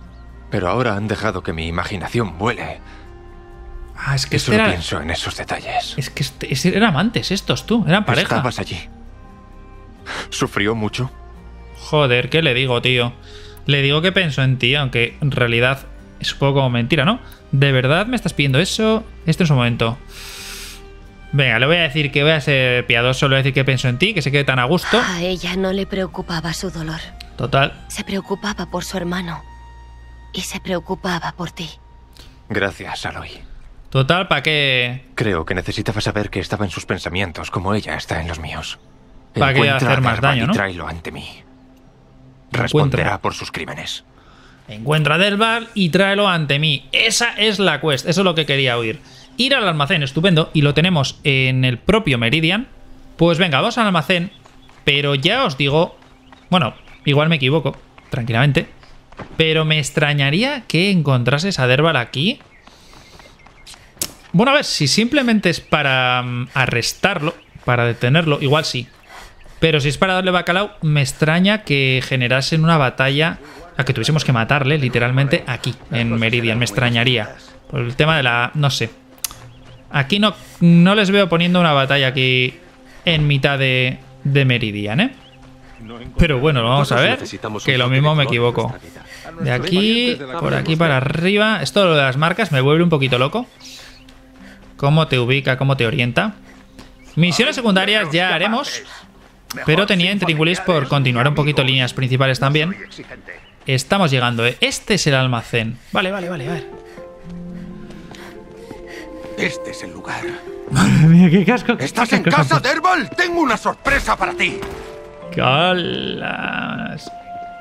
S9: Pero ahora han dejado que mi imaginación vuele.
S1: Ah, es que
S9: Y
S1: este
S9: solo
S1: era...
S9: pienso en esos detalles.
S1: Es que este, este- eran amantes estos, tú. Eran pareja.
S9: Estabas allí. ¿Sufrió mucho?
S1: Joder, ¿qué le digo, tío? Le digo que pienso en ti, aunque en realidad es un poco como mentira, ¿no? ¿De verdad me estás pidiendo eso? Este es un momento. Venga, le voy a decir que voy a ser piadoso, le voy a decir que pienso en ti, que se quede tan a gusto.
S2: A ella no le preocupaba su dolor.
S1: Total.
S2: Se preocupaba por su hermano. Y se preocupaba por ti.
S9: Gracias, Aloy.
S1: Total, ¿para qué?
S9: Creo que necesitaba saber que estaba en sus pensamientos, como ella está en los míos.
S1: ¿Para qué
S9: Encuentra
S1: hacer
S9: a
S1: más
S9: Derval
S1: daño,
S9: y
S1: no?
S9: tráelo ante mí. Responderá por sus crímenes.
S1: Encuentra a Derval y tráelo ante mí. Esa es la quest, eso es lo que quería oír. Ir al almacén, estupendo, y lo tenemos en el propio Meridian. Pues venga, vamos al almacén, pero ya os digo... Bueno, igual me equivoco, tranquilamente. Pero me extrañaría que encontrases a Derval aquí. Bueno, a ver, si simplemente es para um, arrestarlo, para detenerlo, igual sí. Pero si es para darle bacalao, me extraña que generasen una batalla a que tuviésemos que matarle, literalmente, aquí, en Meridian. Me extrañaría. Por el tema de la... no sé. Aquí no, no les veo poniendo una batalla aquí en mitad de, de Meridian, ¿eh? Pero bueno, lo vamos a ver, que lo mismo me equivoco. De aquí, por aquí para arriba. Esto lo de las marcas me vuelve un poquito loco. Cómo te ubica, cómo te orienta. Misiones secundarias ya haremos. Pero tenía intríngulis por continuar un poquito líneas principales también. Estamos llegando, ¿eh? Este es el almacén. Vale, vale, vale, a ver.
S4: Este es el lugar.
S1: Madre mía, qué casco.
S4: ¿Estás en casa, Derval? Tengo una sorpresa para ti.
S1: ¡Calas!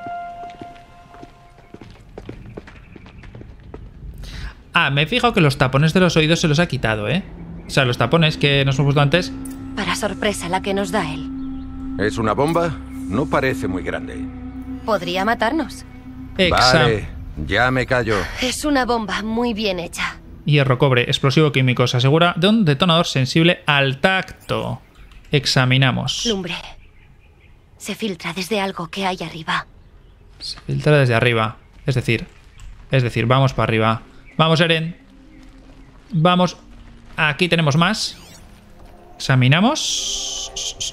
S1: Ah, me he fijado que los tapones de los oídos se los ha quitado, ¿eh? O sea, los tapones que nos hemos puesto antes.
S2: Para sorpresa la que nos da él.
S4: ¿Es una bomba? No parece muy grande.
S2: Podría matarnos.
S1: Exam.
S4: Vale, ya me callo.
S2: Es una bomba muy bien hecha.
S1: Hierro, cobre, explosivo químico. Se asegura de un detonador sensible al tacto. Examinamos.
S2: Lumbre. Se filtra desde algo que hay arriba.
S1: Se filtra desde arriba. Es decir, es decir, vamos para arriba. Vamos, Eren. Vamos. Aquí tenemos más. Examinamos.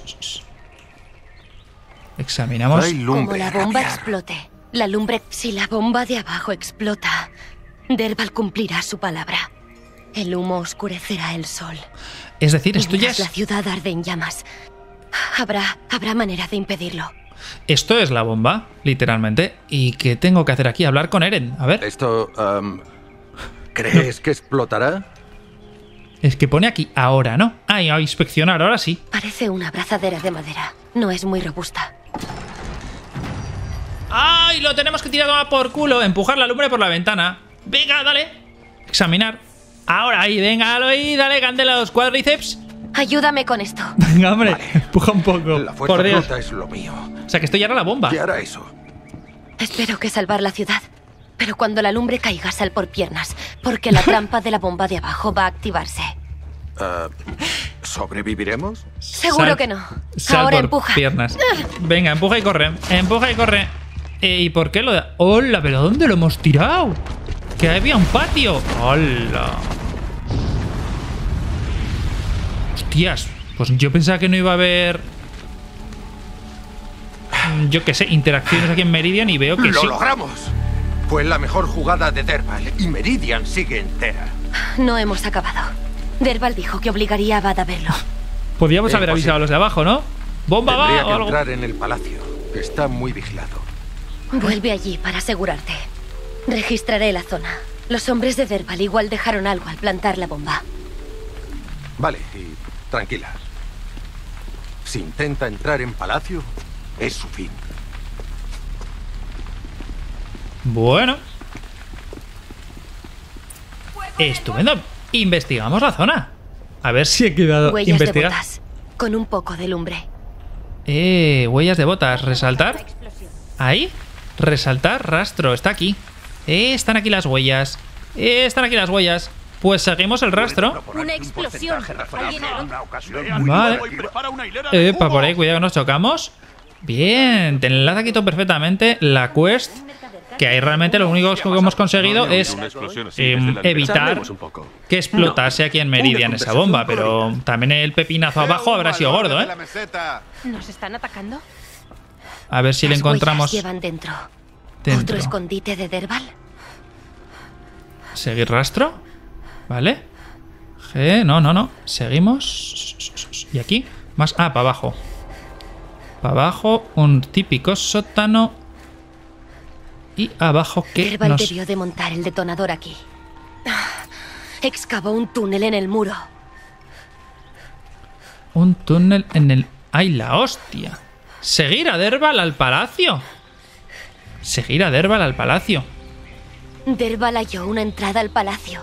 S1: Examinamos.
S4: Hay lumbre
S2: Como la bomba explote. La lumbre... Si la bomba de abajo explota, Derval cumplirá su palabra. El humo oscurecerá el sol.
S1: Es decir, esto ya
S2: Mientras
S1: es...
S2: la ciudad arde en llamas. Habrá, habrá manera de impedirlo.
S1: Esto es la bomba, literalmente. ¿Y qué tengo que hacer aquí? Hablar con Eren. A ver.
S4: Esto... um, ¿crees que explotará?
S1: Es que pone aquí ahora, ¿no? Ah, y a inspeccionar, ahora sí.
S2: Parece una abrazadera de madera. No es muy robusta.
S1: ¡Ay! Lo tenemos que tirar a tomar por culo. Empujar la lumbre por la ventana. Venga, dale. Examinar. Ahora ahí, venga, Aloy, dale candela a los cuádriceps.
S2: Ayúdame con esto.
S1: Venga, hombre, vale. Empuja un poco.
S4: La fuerza
S1: por Dios.
S4: bruta es lo mío.
S1: O sea, que esto ya era la bomba.
S4: ¿Qué hará eso?
S2: Espero que salvar la ciudad. Pero cuando la lumbre caiga, sal por piernas. Porque la trampa de la bomba de abajo va a activarse.
S4: Uh, ¿Sobreviviremos?
S2: Seguro
S1: Sal,
S2: que no.
S1: Sal
S2: Ahora
S1: por
S2: empuja.
S1: piernas. Venga, empuja y corre. Empuja y corre. Eh, ¿Y por qué lo de...? ¡Hola! ¿Pero dónde lo hemos tirado? Que había un patio. ¡Hola! Hostias. Pues yo pensaba que no iba a haber... Yo qué sé, interacciones aquí en Meridian y veo que
S4: ¡Lo
S1: sí.
S4: logramos! Fue la mejor jugada de Derval y Meridian sigue entera.
S2: No hemos acabado. Derval dijo que obligaría a Bad a verlo.
S1: Podríamos
S4: Eh,
S1: haber
S4: pues
S1: avisado
S4: sí.
S1: a los de abajo, ¿no? ¡Bomba
S4: Tendría
S1: va!
S4: que
S1: O algo.
S4: entrar en el palacio. Está muy vigilado.
S2: Vuelve allí para asegurarte. Registraré la zona. Los hombres de Derval igual dejaron algo al plantar la bomba.
S4: Vale, y tranquila. Si intenta entrar en palacio, es su fin.
S1: Bueno. Estupendo. Investigamos la zona. A ver si he quedado...
S2: Huellas de
S1: investigar.
S2: botas. Con un poco de lumbre.
S1: Eh, huellas de botas. Resaltar. Ahí. Resaltar, rastro. Está aquí. Eh, están aquí las huellas. Eh, están aquí las huellas. Pues seguimos el rastro.
S2: Una explosión.
S1: Vale. Epa, por ahí, cuidado que nos chocamos. Bien, te enlaza aquí todo perfectamente la quest que ahí realmente lo único que hemos conseguido es eh, evitar que explotase aquí en Meridian esa bomba, pero también el pepinazo abajo habrá sido gordo, ¿eh?
S2: ¿Nos están atacando?
S1: A ver si le encontramos...
S2: Llevan dentro.
S1: dentro.
S2: ¿Otro escondite de Derval?
S1: Seguir rastro. Vale. G, no, no, no. Seguimos. Y aquí. Más. Ah, para abajo. Para abajo. Un típico sótano. Y abajo que
S2: Derval
S1: nos...
S2: debió de montar el detonador aquí. Excavó un túnel en el muro.
S1: Un túnel en el... ¡Ay, la hostia! Seguir a Derval al palacio. Seguir a Derval al palacio.
S2: Derval halló una entrada al palacio.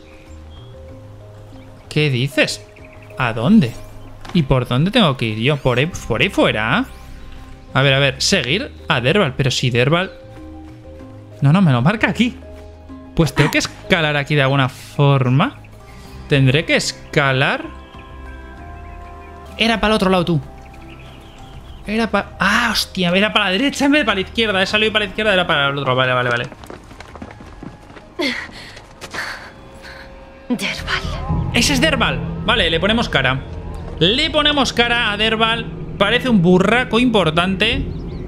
S1: ¿Qué dices? ¿A dónde? ¿Y por dónde tengo que ir yo? ¿Por ahí, por ahí fuera? A ver, a ver. Seguir a Derval. Pero si Derval... No, no, me lo marca aquí. Pues tengo que escalar aquí de alguna forma. Tendré que escalar... Era para el otro lado, tú. Era para... Ah, hostia, era para la derecha en vez de para la izquierda. He salido para la izquierda, era para el otro. Vale, vale, vale.
S2: Derval.
S1: Ese es Derval. Vale, le ponemos cara. Le ponemos cara a Derval. Parece un burraco importante.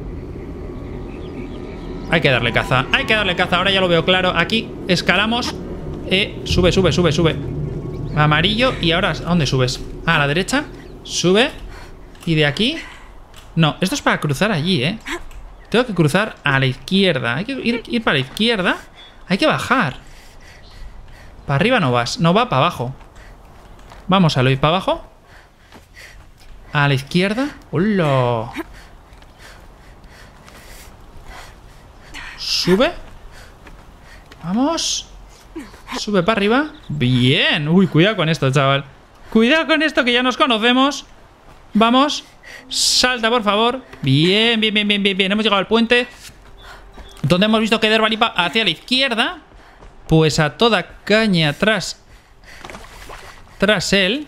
S1: Hay que darle caza. Hay que darle caza. Ahora ya lo veo claro. Aquí escalamos. Eh, sube, sube, sube, sube. Amarillo. Y ahora, ¿a dónde subes? Ah, a la derecha. Sube. Y de aquí... No, esto es para cruzar allí, ¿eh? Tengo que cruzar a la izquierda. Hay que ir, ir para la izquierda. Hay que bajar. Para arriba no vas. No va para abajo. Vamos a lo ir para abajo. A la izquierda. ¡Hola! Sube. Vamos. Sube para arriba. Bien. Uy, cuidado con esto, chaval. Cuidado con esto que ya nos conocemos. Vamos. Salta, por favor. Bien, bien, bien, bien, bien, bien. Hemos llegado al puente donde hemos visto que Derval iba hacia la izquierda. Pues a toda caña tras Tras él.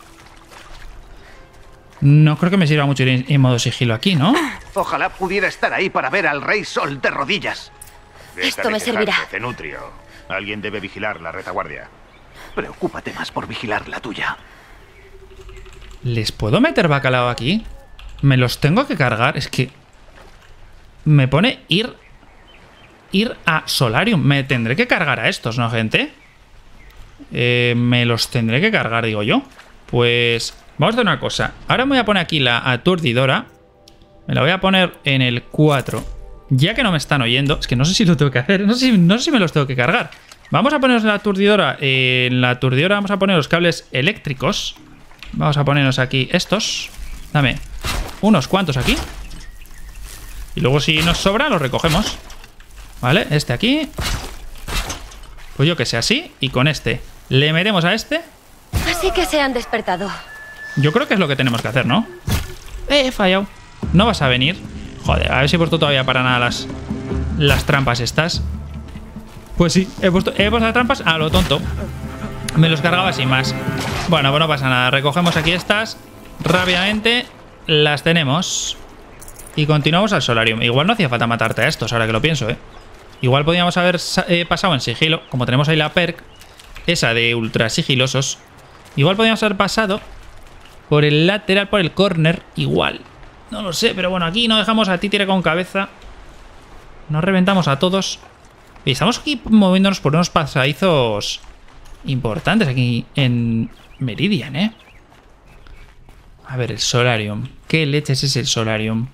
S1: No creo que me sirva mucho ir en modo sigilo aquí, ¿no?
S8: Ojalá pudiera estar ahí para ver al Rey Sol de rodillas.
S2: Esto me servirá.
S11: Cenutrio. Alguien debe vigilar la retaguardia.
S8: Preocúpate más por vigilar la tuya.
S1: ¿Les puedo meter bacalao aquí? ¿Me los tengo que cargar? Es que... Me pone ir... Ir a Solarium. Me tendré que cargar a estos, ¿no, gente? Eh, me los tendré que cargar, digo yo. Pues... Vamos a hacer una cosa. Ahora me voy a poner aquí la aturdidora. Me la voy a poner en el cuatro. Ya que no me están oyendo. Es que no sé si lo tengo que hacer. No sé si, no sé si me los tengo que cargar. Vamos a ponernos la aturdidora. Eh, en la aturdidora vamos a poner los cables eléctricos. Vamos a ponernos aquí estos. Dame unos cuantos aquí. Y luego si nos sobra los recogemos. Vale, este aquí. Pues yo que sé, así. Y con este le metemos a este.
S2: Así que se han despertado.
S1: Yo creo que es lo que tenemos que hacer, ¿no? Eh, he fallado. No vas a venir. Joder, a ver si he puesto todavía para nada las, las trampas estas. Pues sí, he puesto, he puesto las trampas a lo tonto. Me los cargaba sin más. Bueno, pues no pasa nada. Recogemos aquí estas rápidamente. Las tenemos. Y continuamos al Solarium. Igual no hacía falta matarte a estos, ahora que lo pienso, ¿eh? Igual podríamos haber eh, pasado en sigilo. Como tenemos ahí la perk, esa de ultra sigilosos. Igual podríamos haber pasado por el lateral, por el corner. Igual. No lo sé, pero bueno, aquí no dejamos a títere con cabeza. Nos reventamos a todos. Y estamos aquí moviéndonos por unos pasadizos importantes aquí en Meridian, ¿eh? A ver, el Solarium. ¿Qué leches es el Solarium?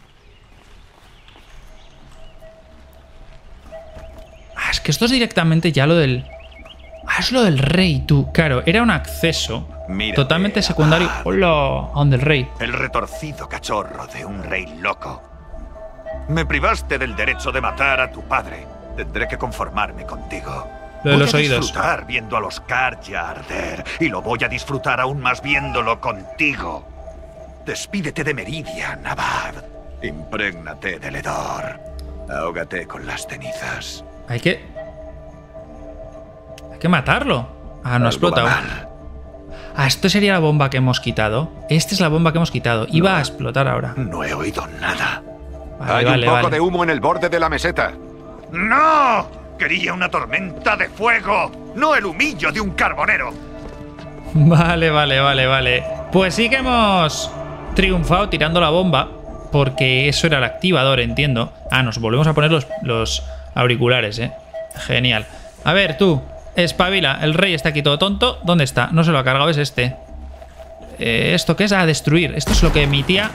S1: Ah, es que esto es directamente ya lo del... Ah, es lo del rey, tú. Claro, era un acceso Mírate, totalmente secundario.
S11: Abad.
S1: Hola, ¿a dónde el rey?
S11: El retorcido cachorro de un rey loco. Me privaste del derecho de matar a tu padre. Tendré que conformarme contigo.
S1: Lo de
S11: voy
S1: los
S11: a
S1: oídos.
S11: disfrutar viendo a los Karja arder. Y lo voy a disfrutar aún más viéndolo contigo. Despídete de Meridian, Abad. Imprégnate del hedor. Ahógate con las cenizas.
S1: Hay que... Hay que matarlo. Ah, no ha explotado. Ah, esto sería la bomba que hemos quitado. Esta es la bomba que hemos quitado. Iba no, a explotar ahora.
S11: No he oído nada.
S1: Vale,
S9: Hay
S1: vale,
S9: un poco
S1: vale.
S9: de humo en el borde de la meseta.
S11: ¡No! Quería una tormenta de fuego, no el humillo de un carbonero.
S1: Vale, vale, vale, vale. Pues sí que hemos triunfado tirando la bomba, porque eso era el activador, entiendo. Ah, nos volvemos a poner los, los auriculares, eh. Genial. A ver, tú, espabila. El rey está aquí todo tonto. ¿Dónde está? No se lo ha cargado, es este. Eh, ¿Esto qué es? A destruir. Esto es lo que emitía.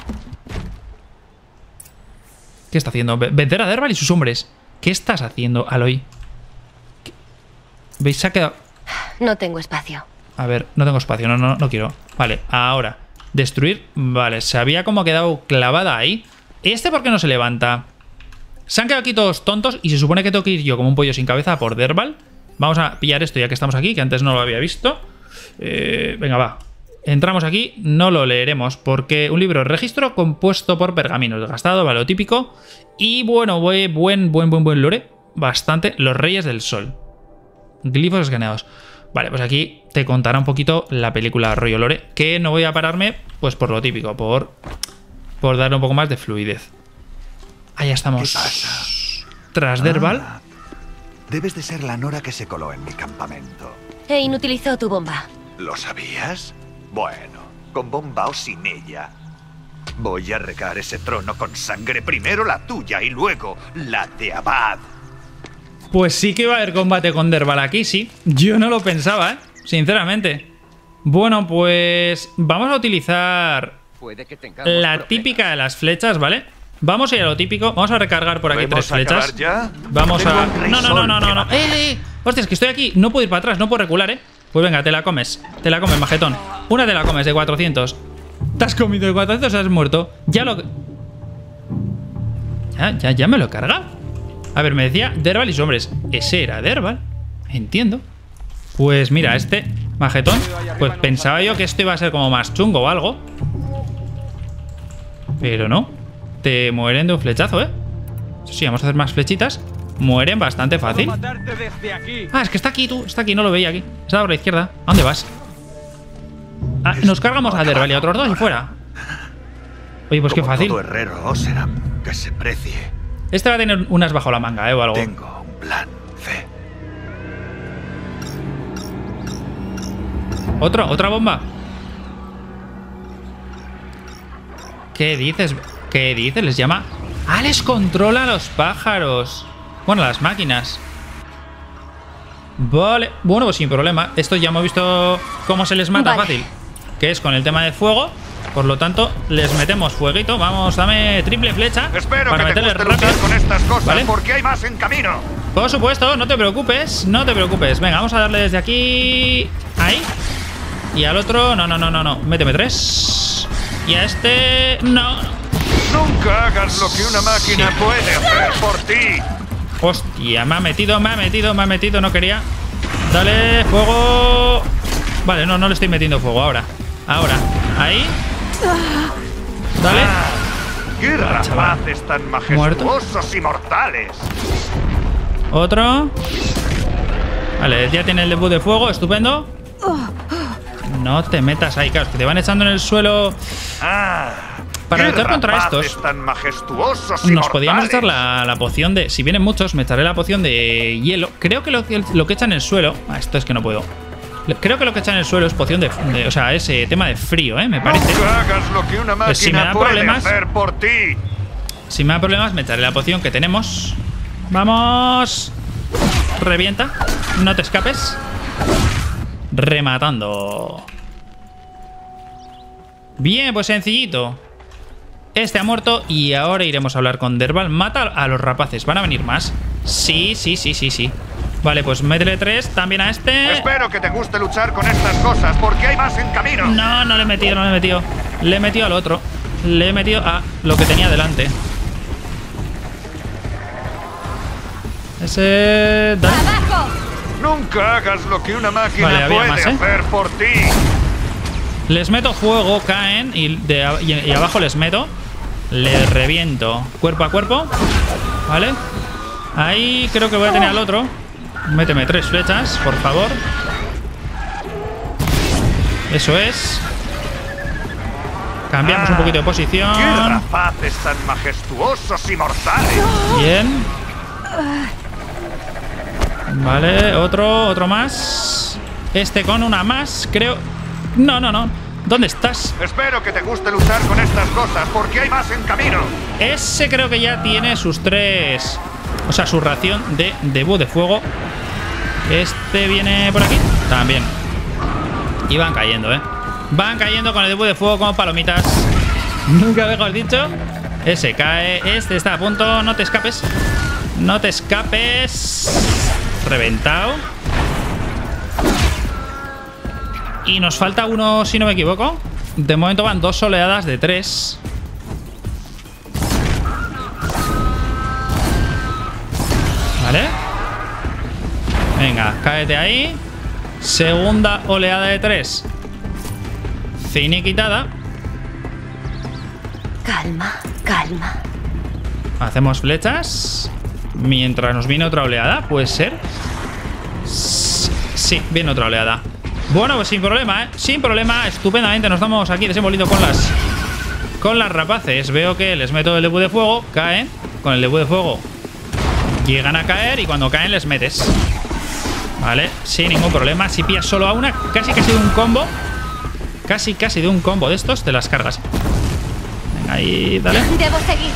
S1: ¿Qué está haciendo? Vencer a Derval y sus hombres. ¿Qué estás haciendo, Aloy? ¿Qué? ¿Veis? Se ha quedado...
S2: No tengo espacio.
S1: A ver, no tengo espacio. No, no, no quiero. Vale, ahora. Destruir. Vale, se había como quedado clavada ahí. ¿Este por qué no se levanta? Se han quedado aquí todos tontos y se supone que tengo que ir yo como un pollo sin cabeza por Derval. Vamos a pillar esto ya que estamos aquí, que antes no lo había visto. Eh, venga, va. Entramos aquí, no lo leeremos porque un libro de registro compuesto por pergaminos, desgastado, vale, lo típico. Y bueno, buen, buen, buen, buen, buen lore. Bastante. Los Reyes del Sol. Glifos escaneados. Vale, pues aquí te contará un poquito la película rollo lore, que no voy a pararme pues por lo típico, por, por darle un poco más de fluidez. Ahí estamos.
S11: ¿Qué pasa?
S1: Tras Derval.
S11: Ah, debes de ser la Nora que se coló en mi campamento.
S2: E inutilizó tu bomba.
S11: ¿Lo sabías? Bueno, con bomba o sin ella. Voy a regar ese trono con sangre, primero la tuya y luego la de Abad.
S1: Pues sí que va a haber combate con Derval aquí, sí. Yo no lo pensaba, ¿eh? Sinceramente. Bueno, pues vamos a utilizar
S4: Puede que tengamos
S1: la
S4: problemas.
S1: típica de las flechas, ¿vale? Vamos a ir a lo típico. Vamos a recargar por aquí tres
S11: ¿Podemos
S1: flechas.
S11: acabar ya?
S1: Vamos
S11: Tengo
S1: a...
S11: al Rey
S1: No, no, no,
S11: Sol
S1: no, no,
S11: que
S1: no.
S11: va-
S1: ¡Eh, eh! Hostia, es que estoy aquí. No puedo ir para atrás, no puedo recular, ¿eh? Pues venga, te la comes. Te la comes, majetón. Una te la comes de cuatrocientos. Te has comido de cuatrocientos, has muerto. Ya lo... Ya, ya, ya me lo he cargado. A ver, me decía Derval y sus hombres. Ese era Derval. Entiendo. Pues mira, este majetón. Pues pensaba yo que esto iba a ser como más chungo o algo. Pero no. Te mueren de un flechazo, ¿eh? Sí, vamos a hacer más flechitas. Mueren bastante fácil. Ah, es que está aquí, tú. Está aquí, no lo veía aquí. Está por la izquierda. ¿A dónde vas? Ah, nos cargamos a Derval y a otros dos y fuera. Oye, pues qué
S11: Como
S1: fácil.
S11: todo herrero Oseram que se precie.
S1: Este va a tener unas bajo la manga, ¿eh? O algo.
S11: Tengo un plan C.
S1: ¿Otro? ¿Otra bomba? ¿Qué dices? ¿Qué dices? Les llama... ¡Ah, les controla a los pájaros! Bueno, las máquinas. Vale. Bueno, pues sin problema. Esto ya hemos visto cómo se les mata
S2: Vale.
S1: fácil. Que es con el tema de fuego. Por lo tanto, les metemos fueguito. Vamos, dame triple flecha.
S11: Espero
S1: para
S11: que te
S1: meterles
S11: guste luchar
S1: rápido.
S11: con estas cosas,
S1: ¿Vale?
S11: porque hay más en camino.
S1: Por supuesto, no te preocupes. No te preocupes. Venga, vamos a darle desde aquí. Ahí. Y al otro... No, no, no, no, no. Méteme tres. Y a este... No.
S11: Nunca hagas lo que una máquina
S1: Sí.
S11: puede hacer por ti.
S1: Hostia, me ha metido, me ha metido, me ha metido. No quería. Dale, fuego. Vale, no, no le estoy metiendo fuego ahora. Ahora. Ahí. Dale.
S11: ¡Qué rapaces tan
S1: Muerto.
S11: majestuosos y mortales!
S1: Otro. Vale, ya tiene el debut de fuego. Estupendo. No te metas ahí, claro, que te van echando en el suelo.
S11: Ah,
S1: Para
S11: qué
S1: luchar contra
S11: rapaces
S1: estos,
S11: tan majestuosos y
S1: nos podíamos
S11: mortales.
S1: echar la, la poción de... Si vienen muchos, me echaré la poción de hielo. Creo que lo, que lo que echan en el suelo... Ah, esto es que no puedo. Creo que lo que echan en el suelo es poción de... de- o sea, ese tema de frío, ¿eh? Me parece.
S11: Nunca hagas lo que una
S1: Pues si me
S11: máquina
S1: da
S11: puede
S1: problemas-
S11: hacer por ti.
S1: Si me da problemas, me echaré la poción que tenemos. ¡Vamos! Revienta. No te escapes. Rematando. Bien, pues sencillito. Este ha muerto y ahora iremos a hablar con Derval. Mata a los rapaces. ¿Van a venir más? Sí, sí, sí, sí, sí. Vale, pues métele tres también a este.
S11: Espero que te guste luchar con estas cosas, porque hay más en camino.
S1: No, no le he metido, no le he metido. Le he metido al otro. Le he metido a lo que tenía delante. Ese... Dale.
S11: Nunca hagas lo que una máquina
S1: Vale, había
S11: puede
S1: más, ¿eh?
S11: hacer por ti.
S1: Les meto fuego, caen y, de, y, y abajo les meto. Les reviento cuerpo a cuerpo. Vale. Ahí creo que voy a tener al otro. Méteme tres flechas, por favor. Eso es. Cambiamos un poquito de
S11: ¡Qué
S1: posición.
S11: rapaces tan majestuosos y mortales!
S1: Bien. Vale, otro, otro más. Este con una más, creo. No, no, no. ¿Dónde estás?
S11: Espero que te guste luchar con estas cosas, porque hay más en camino.
S1: Ese creo que ya tiene sus tres... O sea, su ración de debut de fuego. Este viene por aquí. También. Y van cayendo, ¿eh? Van cayendo con el debut de fuego como palomitas. Nunca mejor dicho. Ese cae. Este está a punto. No te escapes. No te escapes. Reventado. Y nos falta uno, si no me equivoco. De momento van dos oleadas de tres. Vale. Venga, cáete ahí. Segunda oleada de tres. Finiquitada.
S2: Calma, calma.
S1: Hacemos flechas. Mientras nos viene otra oleada. ¿Puede ser? Sí, viene otra oleada. Bueno, pues sin problema, ¿eh? Sin problema, estupendamente. Nos estamos aquí desenvolviendo con las Con las rapaces. Veo que les meto el debut de fuego. Caen. Con el debut de fuego llegan a caer. Y cuando caen les metes. Vale, sin ningún problema. Si pillas solo a una, casi casi de un combo. Casi casi de un combo de estos, te las cargas. Venga, ahí, dale.
S2: Debo seguir.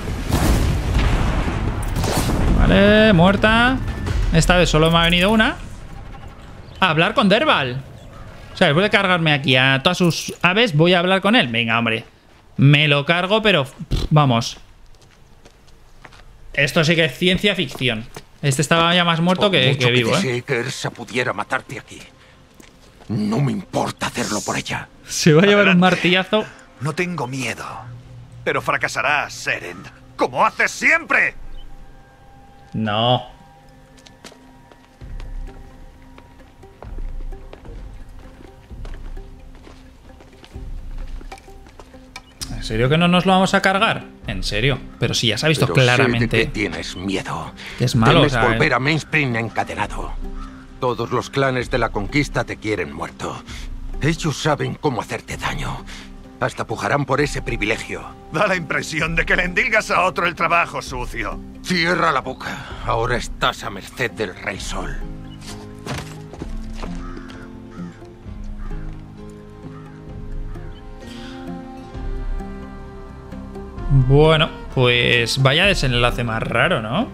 S1: Vale, muerta. Esta vez solo me ha venido una. A hablar con Derval. O sea, después de cargarme aquí a todas sus aves, voy a hablar con él. Venga, hombre. Me lo cargo, pero... Pff, vamos. Esto sí que es ciencia ficción. Este estaba ya más muerto que, que vivo,
S4: que
S1: ¿eh?
S4: desee que Ersa pudiera matarte aquí. No me importa hacerlo por ella.
S1: Se va a llevar
S11: Adelante.
S1: un martillazo.
S11: No tengo miedo. Pero fracasarás, Seren. ¡Como haces siempre!
S1: No. ¿En serio que no nos lo vamos a cargar? ¿En serio? Pero si ya se ha visto
S4: Pero
S1: claramente
S4: sé de que tienes miedo.
S1: que es malo.
S4: Temes
S1: O sea,
S4: volver a Mainspring encadenado. Todos los clanes de la conquista te quieren muerto. Ellos saben cómo hacerte daño. Hasta pujarán por ese privilegio.
S11: Da la impresión de que le endilgas a otro el trabajo sucio.
S4: Cierra la boca. Ahora estás a merced del Rey Sol.
S1: Bueno, pues vaya desenlace más raro, ¿no?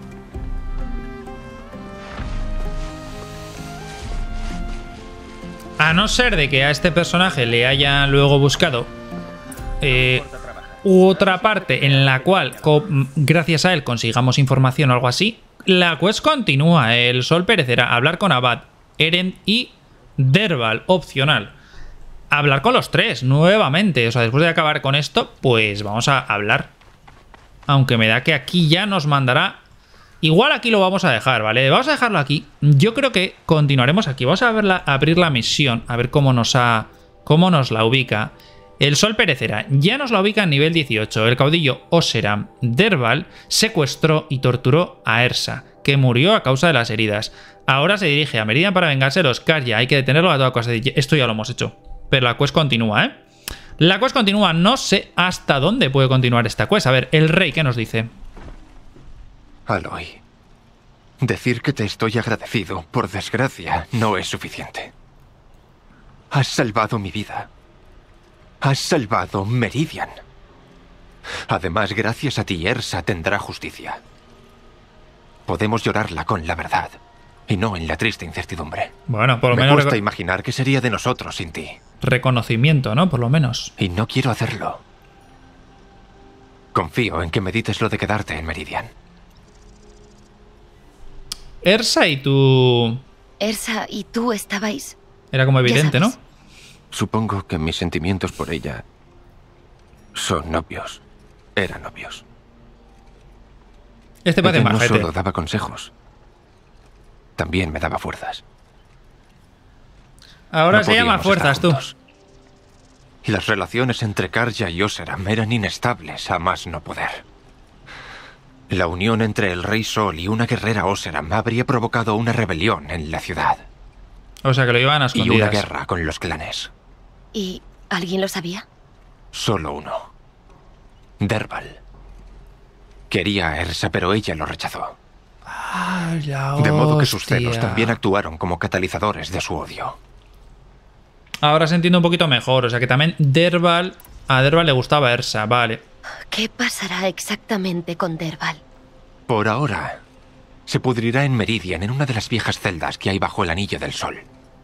S1: A no ser de que a este personaje le hayan luego buscado eh, otra parte en la cual, gracias a él, consigamos información o algo así, la quest continúa. El sol perecerá. Hablar con Abad, Eren y Derval, opcional. Hablar con los tres, nuevamente. O sea, después de acabar con esto, pues vamos a hablar. Aunque me da que aquí ya nos mandará... Igual aquí lo vamos a dejar, ¿vale? Vamos a dejarlo aquí. Yo creo que continuaremos aquí. Vamos a verla, abrir la misión, a ver cómo nos ha, cómo nos la ubica. El sol perecerá. Ya nos la ubica en nivel dieciocho. El caudillo Oseram Derval secuestró y torturó a Ersa, que murió a causa de las heridas. Ahora se dirige a Meridian para vengarse de los Karja. Hay que detenerlo a toda costa. Esto ya lo hemos hecho. Pero la quest continúa, ¿eh? La quest continúa. No sé hasta dónde puede continuar esta quest. A ver, el rey, ¿qué nos dice?
S9: Aloy, decir que te estoy agradecido, por desgracia, no es suficiente. Has salvado mi vida. Has salvado Meridian. Además, gracias a ti, Ersa tendrá justicia. Podemos llorarla con la verdad, y no en la triste incertidumbre.
S1: Bueno, por lo
S9: Me
S1: menos...
S9: cuesta imaginar qué sería de nosotros sin ti.
S1: Reconocimiento, ¿no? Por lo menos.
S9: Y no quiero hacerlo. Confío en que medites lo de quedarte en Meridian.
S1: Ersa y tú...
S2: Ersa y tú estabais...
S1: Era como evidente, ¿no?
S9: Supongo que mis sentimientos por ella son obvios. Eran obvios.
S1: Este parece
S9: Ella no
S1: majete.
S9: solo daba consejos, también me daba fuerzas.
S1: Ahora
S9: No
S1: se llama
S9: podíamos
S1: fuerzas,
S9: estar
S1: tú.
S9: juntos. Y las relaciones entre Karja y Oseram eran inestables a más no poder. La unión entre el Rey Sol y una guerrera Oseram habría provocado una rebelión en la ciudad.
S1: O sea que lo iban a
S9: Y
S1: escondidas.
S9: una guerra con los clanes.
S2: ¿Y alguien lo sabía?
S9: Solo uno. Derval. Quería a Ersa, pero ella lo rechazó.
S1: Ay, la
S9: De modo que sus
S1: hostia.
S9: celos también actuaron como catalizadores de su odio.
S1: Ahora se entiende un poquito mejor. O sea que también Derval... A Derval le gustaba Ersa, vale.
S2: ¿Qué pasará exactamente con Derval?
S9: Por ahora, se pudrirá en Meridian, en una de las viejas celdas que hay bajo el Anillo del Sol.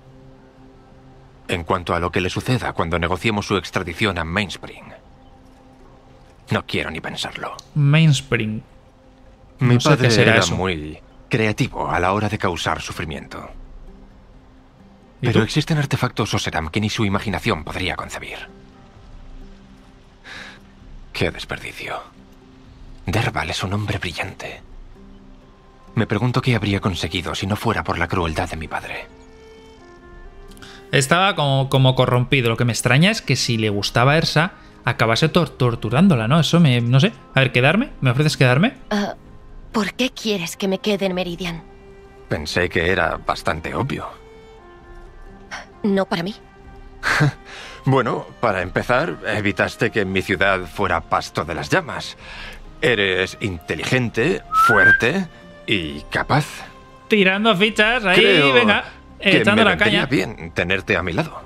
S9: En cuanto a lo que le suceda cuando negociemos su extradición a Mainspring, no quiero ni pensarlo.
S1: Mainspring.
S9: Mi
S1: No sé
S9: padre
S1: qué será
S9: era
S1: eso.
S9: muy creativo a la hora de causar sufrimiento.
S1: ¿Y
S9: Pero
S1: tú?
S9: existen artefactos Oseram que ni su imaginación podría concebir. ¡Qué desperdicio! Derval es un hombre brillante. Me pregunto qué habría conseguido si no fuera por la crueldad de mi padre.
S1: Estaba como, como corrompido. Lo que me extraña es que si le gustaba Ersa, acabase tor torturándola, ¿no? Eso me... no sé. A ver, ¿quedarme? ¿Me ofreces quedarme?
S2: Ah, ¿por qué quieres que me quede en Meridian?
S9: Pensé que era bastante obvio.
S2: No para mí.
S9: Bueno, para empezar, evitaste que mi ciudad fuera pasto de las llamas. Eres inteligente, fuerte y capaz.
S1: Tirando fichas, ahí,
S9: Creo
S1: venga.
S9: que
S1: Echando
S9: me
S1: la caña.
S9: vendría bien tenerte a mi lado.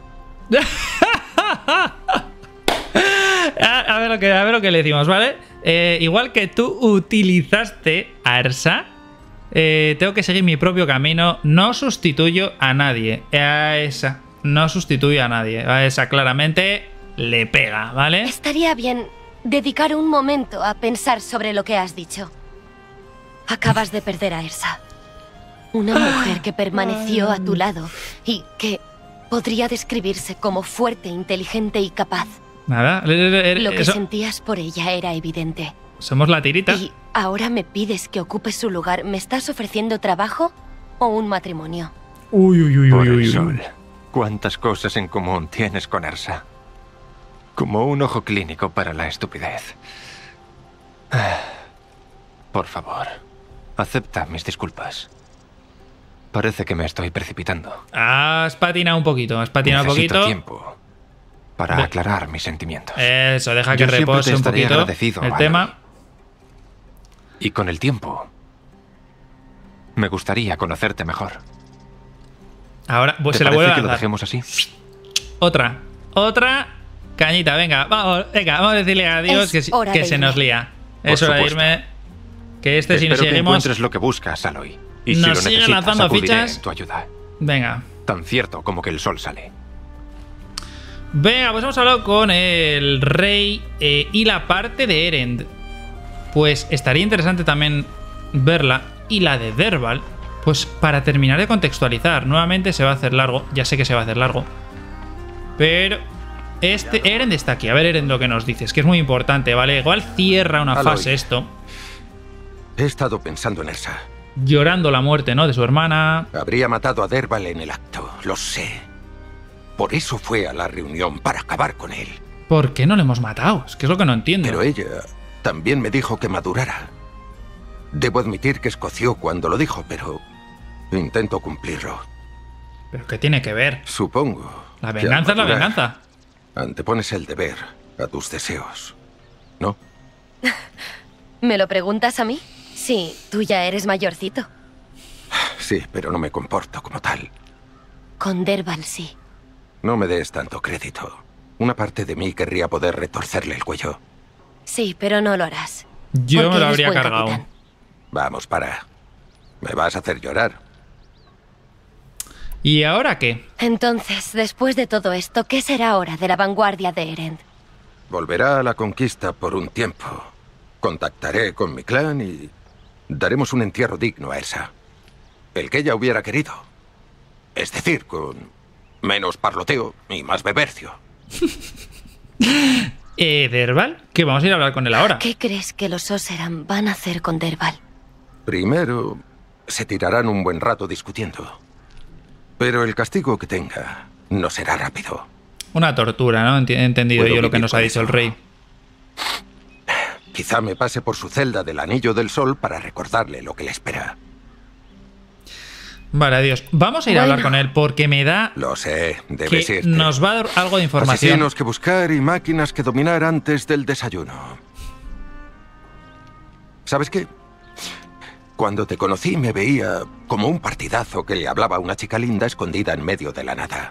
S1: a, a ver lo que, a ver lo que le decimos, ¿vale? Eh, igual que tú utilizaste a Ersa, eh, tengo que seguir mi propio camino. No sustituyo a nadie. A esa. No sustituyo a nadie. A esa claramente le pega, ¿vale?
S2: Estaría bien dedicar un momento a pensar sobre lo que has dicho. Acabas de perder a Ersa. Una mujer que permaneció a tu lado y que podría describirse como fuerte, inteligente y capaz.
S1: Nada.
S2: Lo que
S1: Eso-
S2: sentías por ella era evidente.
S1: Somos la tirita.
S2: Y ahora me pides que ocupe su lugar. ¿Me estás ofreciendo trabajo o un matrimonio?
S1: Uy, uy, uy,
S9: Por
S1: uy,
S9: el
S1: uy,
S9: sol. Cuántas cosas en común tienes con Ersa. Como un ojo clínico para la estupidez. Ah, por favor, acepta mis disculpas. Parece que me estoy precipitando.
S1: Has patinado un poquito, has patinado un
S9: Necesito
S1: poquito.
S9: tiempo para
S1: Ve-
S9: aclarar mis sentimientos.
S1: Eso, deja que
S9: Yo siempre
S1: repose
S9: te
S1: un
S9: estaré
S1: poquito
S9: agradecido,
S1: el
S9: Aloy.
S1: tema.
S9: Y con el tiempo, me gustaría conocerte mejor.
S1: Ahora pues
S9: ¿Te
S1: se la
S9: parece
S1: vuelve a
S9: que lo
S1: dar.
S9: dejemos así?
S1: Otra, otra cañita, venga, vamos, venga, vamos a decirle adiós
S2: Es
S1: que, si-
S2: hora
S1: que
S2: de
S1: se
S2: irme.
S1: nos lía.
S9: Por
S1: Es hora de
S9: supuesto.
S1: irme. Que este si nos
S9: Espero que
S1: seguimos.
S9: encuentres lo que buscas, Aloy. Y si
S1: Nos
S9: lo
S1: siguen
S9: necesitas,
S1: lanzando
S9: acudiré
S1: fichas.
S9: en tu ayuda.
S1: Venga.
S9: Tan cierto como que el sol sale.
S1: Venga, pues hemos hablado con el rey eh, y la parte de Erend. Pues estaría interesante también verla. Y la de Derval. Pues para terminar de contextualizar. Nuevamente se va a hacer largo. Ya sé que se va a hacer largo. Pero este Erend está aquí. A ver, Erend, lo que nos dices, que es muy importante, ¿vale? Igual cierra una
S4: Aloy.
S1: fase esto.
S4: He estado pensando en Ersa.
S1: Llorando la muerte, ¿no? De su hermana.
S4: Habría matado a Derval en el acto, lo sé. Por eso fue a la reunión, para acabar con él.
S1: ¿Por qué no le hemos matado? Es que es lo que no entiendo.
S4: Pero ella también me dijo que madurara. Debo admitir que escoció cuando lo dijo, pero intento cumplirlo.
S1: ¿Pero qué tiene que ver?
S4: Supongo.
S1: La
S4: que
S1: venganza es
S4: al
S1: la
S4: madurar,
S1: venganza.
S4: Antepones el deber a tus deseos, ¿no?
S2: ¿Me lo preguntas a mí? Sí, tú ya eres mayorcito.
S4: Sí, pero no me comporto como tal.
S2: Con Derval sí.
S4: No me des tanto crédito. Una parte de mí querría poder retorcerle el cuello.
S2: Sí, pero no lo harás.
S1: Yo
S2: Porque
S1: me lo
S2: eres
S1: habría
S2: buen
S1: cargado.
S2: capitán.
S4: Vamos, para. Me vas a hacer llorar.
S1: ¿Y ahora qué?
S2: Entonces, después de todo esto, ¿qué será ahora de la vanguardia de Erend?
S4: Volverá a la conquista por un tiempo. Contactaré con mi clan y daremos un entierro digno a Ersa. El que ella hubiera querido. Es decir, con menos parloteo y más bebercio.
S1: ¿Eh, Derval? Que vamos a ir a hablar con él ahora.
S2: ¿Qué crees que los Oseram van a hacer con Derval?
S4: Primero, se tirarán un buen rato discutiendo. Pero el castigo que tenga no será rápido.
S1: Una tortura, ¿no? Enti- He entendido
S4: Puedo
S1: yo lo que
S4: vivir
S1: nos ha
S4: con
S1: dicho el
S4: eso.
S1: rey.
S4: Quizá me pase por su celda del Anillo del Sol para recordarle lo que le espera.
S1: Vale, adiós. Vamos a ir a hablar
S2: Bueno.
S1: con él porque me da
S4: Lo sé,
S1: que
S4: debes irte.
S1: nos va a dar algo de información.
S4: Asesinos que buscar y máquinas que dominar antes del desayuno. ¿Sabes qué? Cuando te conocí me veía como un partidazo que le hablaba a una chica linda escondida en medio de la nada.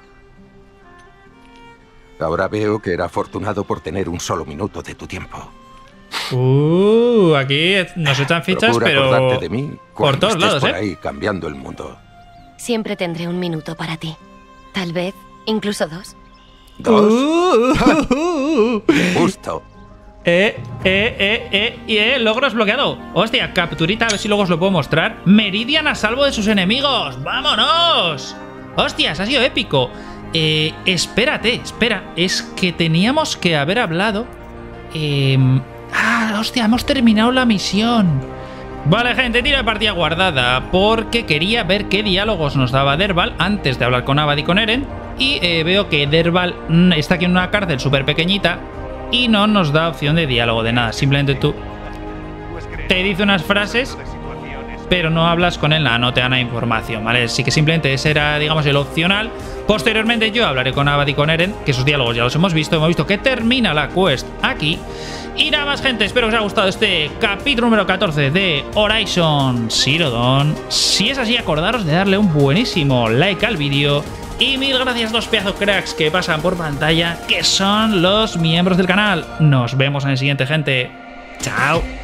S4: Ahora veo que era afortunado por tener un solo minuto de tu tiempo.
S1: Uh, aquí nos echan fichas,
S4: Procura
S1: pero
S4: acordarte de mí
S1: por todos
S4: estés
S1: lados,
S4: por
S1: ¿eh?
S4: ahí cambiando el mundo.
S2: Siempre tendré un minuto para ti. Tal vez, incluso dos.
S4: ¿Dos?
S1: Uh,
S4: Justo.
S1: Eh, eh, eh, eh, eh, logro desbloqueado. Hostia, capturita, a ver si luego os lo puedo mostrar. Meridian a salvo de sus enemigos. ¡Vámonos! Hostias, ha sido épico. Eh, espérate, espera. Es que teníamos que haber hablado. Eh, ah, hostia, hemos terminado la misión. Vale, gente, tira de partida guardada porque quería ver qué diálogos nos daba Dervahl antes de hablar con Avad y con Eren. Y eh, veo que Dervahl mm, está aquí en una cárcel súper pequeñita y no nos da opción de diálogo de nada. Simplemente tú te dice unas frases, pero no hablas con él, nada, no te da nada de información, ¿vale? Así que simplemente ese era, digamos, el opcional. Posteriormente yo hablaré con Avad y con Eren, que sus diálogos ya los hemos visto. Hemos visto que termina la quest aquí. Y nada más, gente, espero que os haya gustado este capítulo número catorce de Horizon Zero Dawn. Si es así, acordaros de darle un buenísimo like al vídeo. Y mil gracias a los pedazos cracks que pasan por pantalla, que son los miembros del canal. Nos vemos en el siguiente, gente. Chao.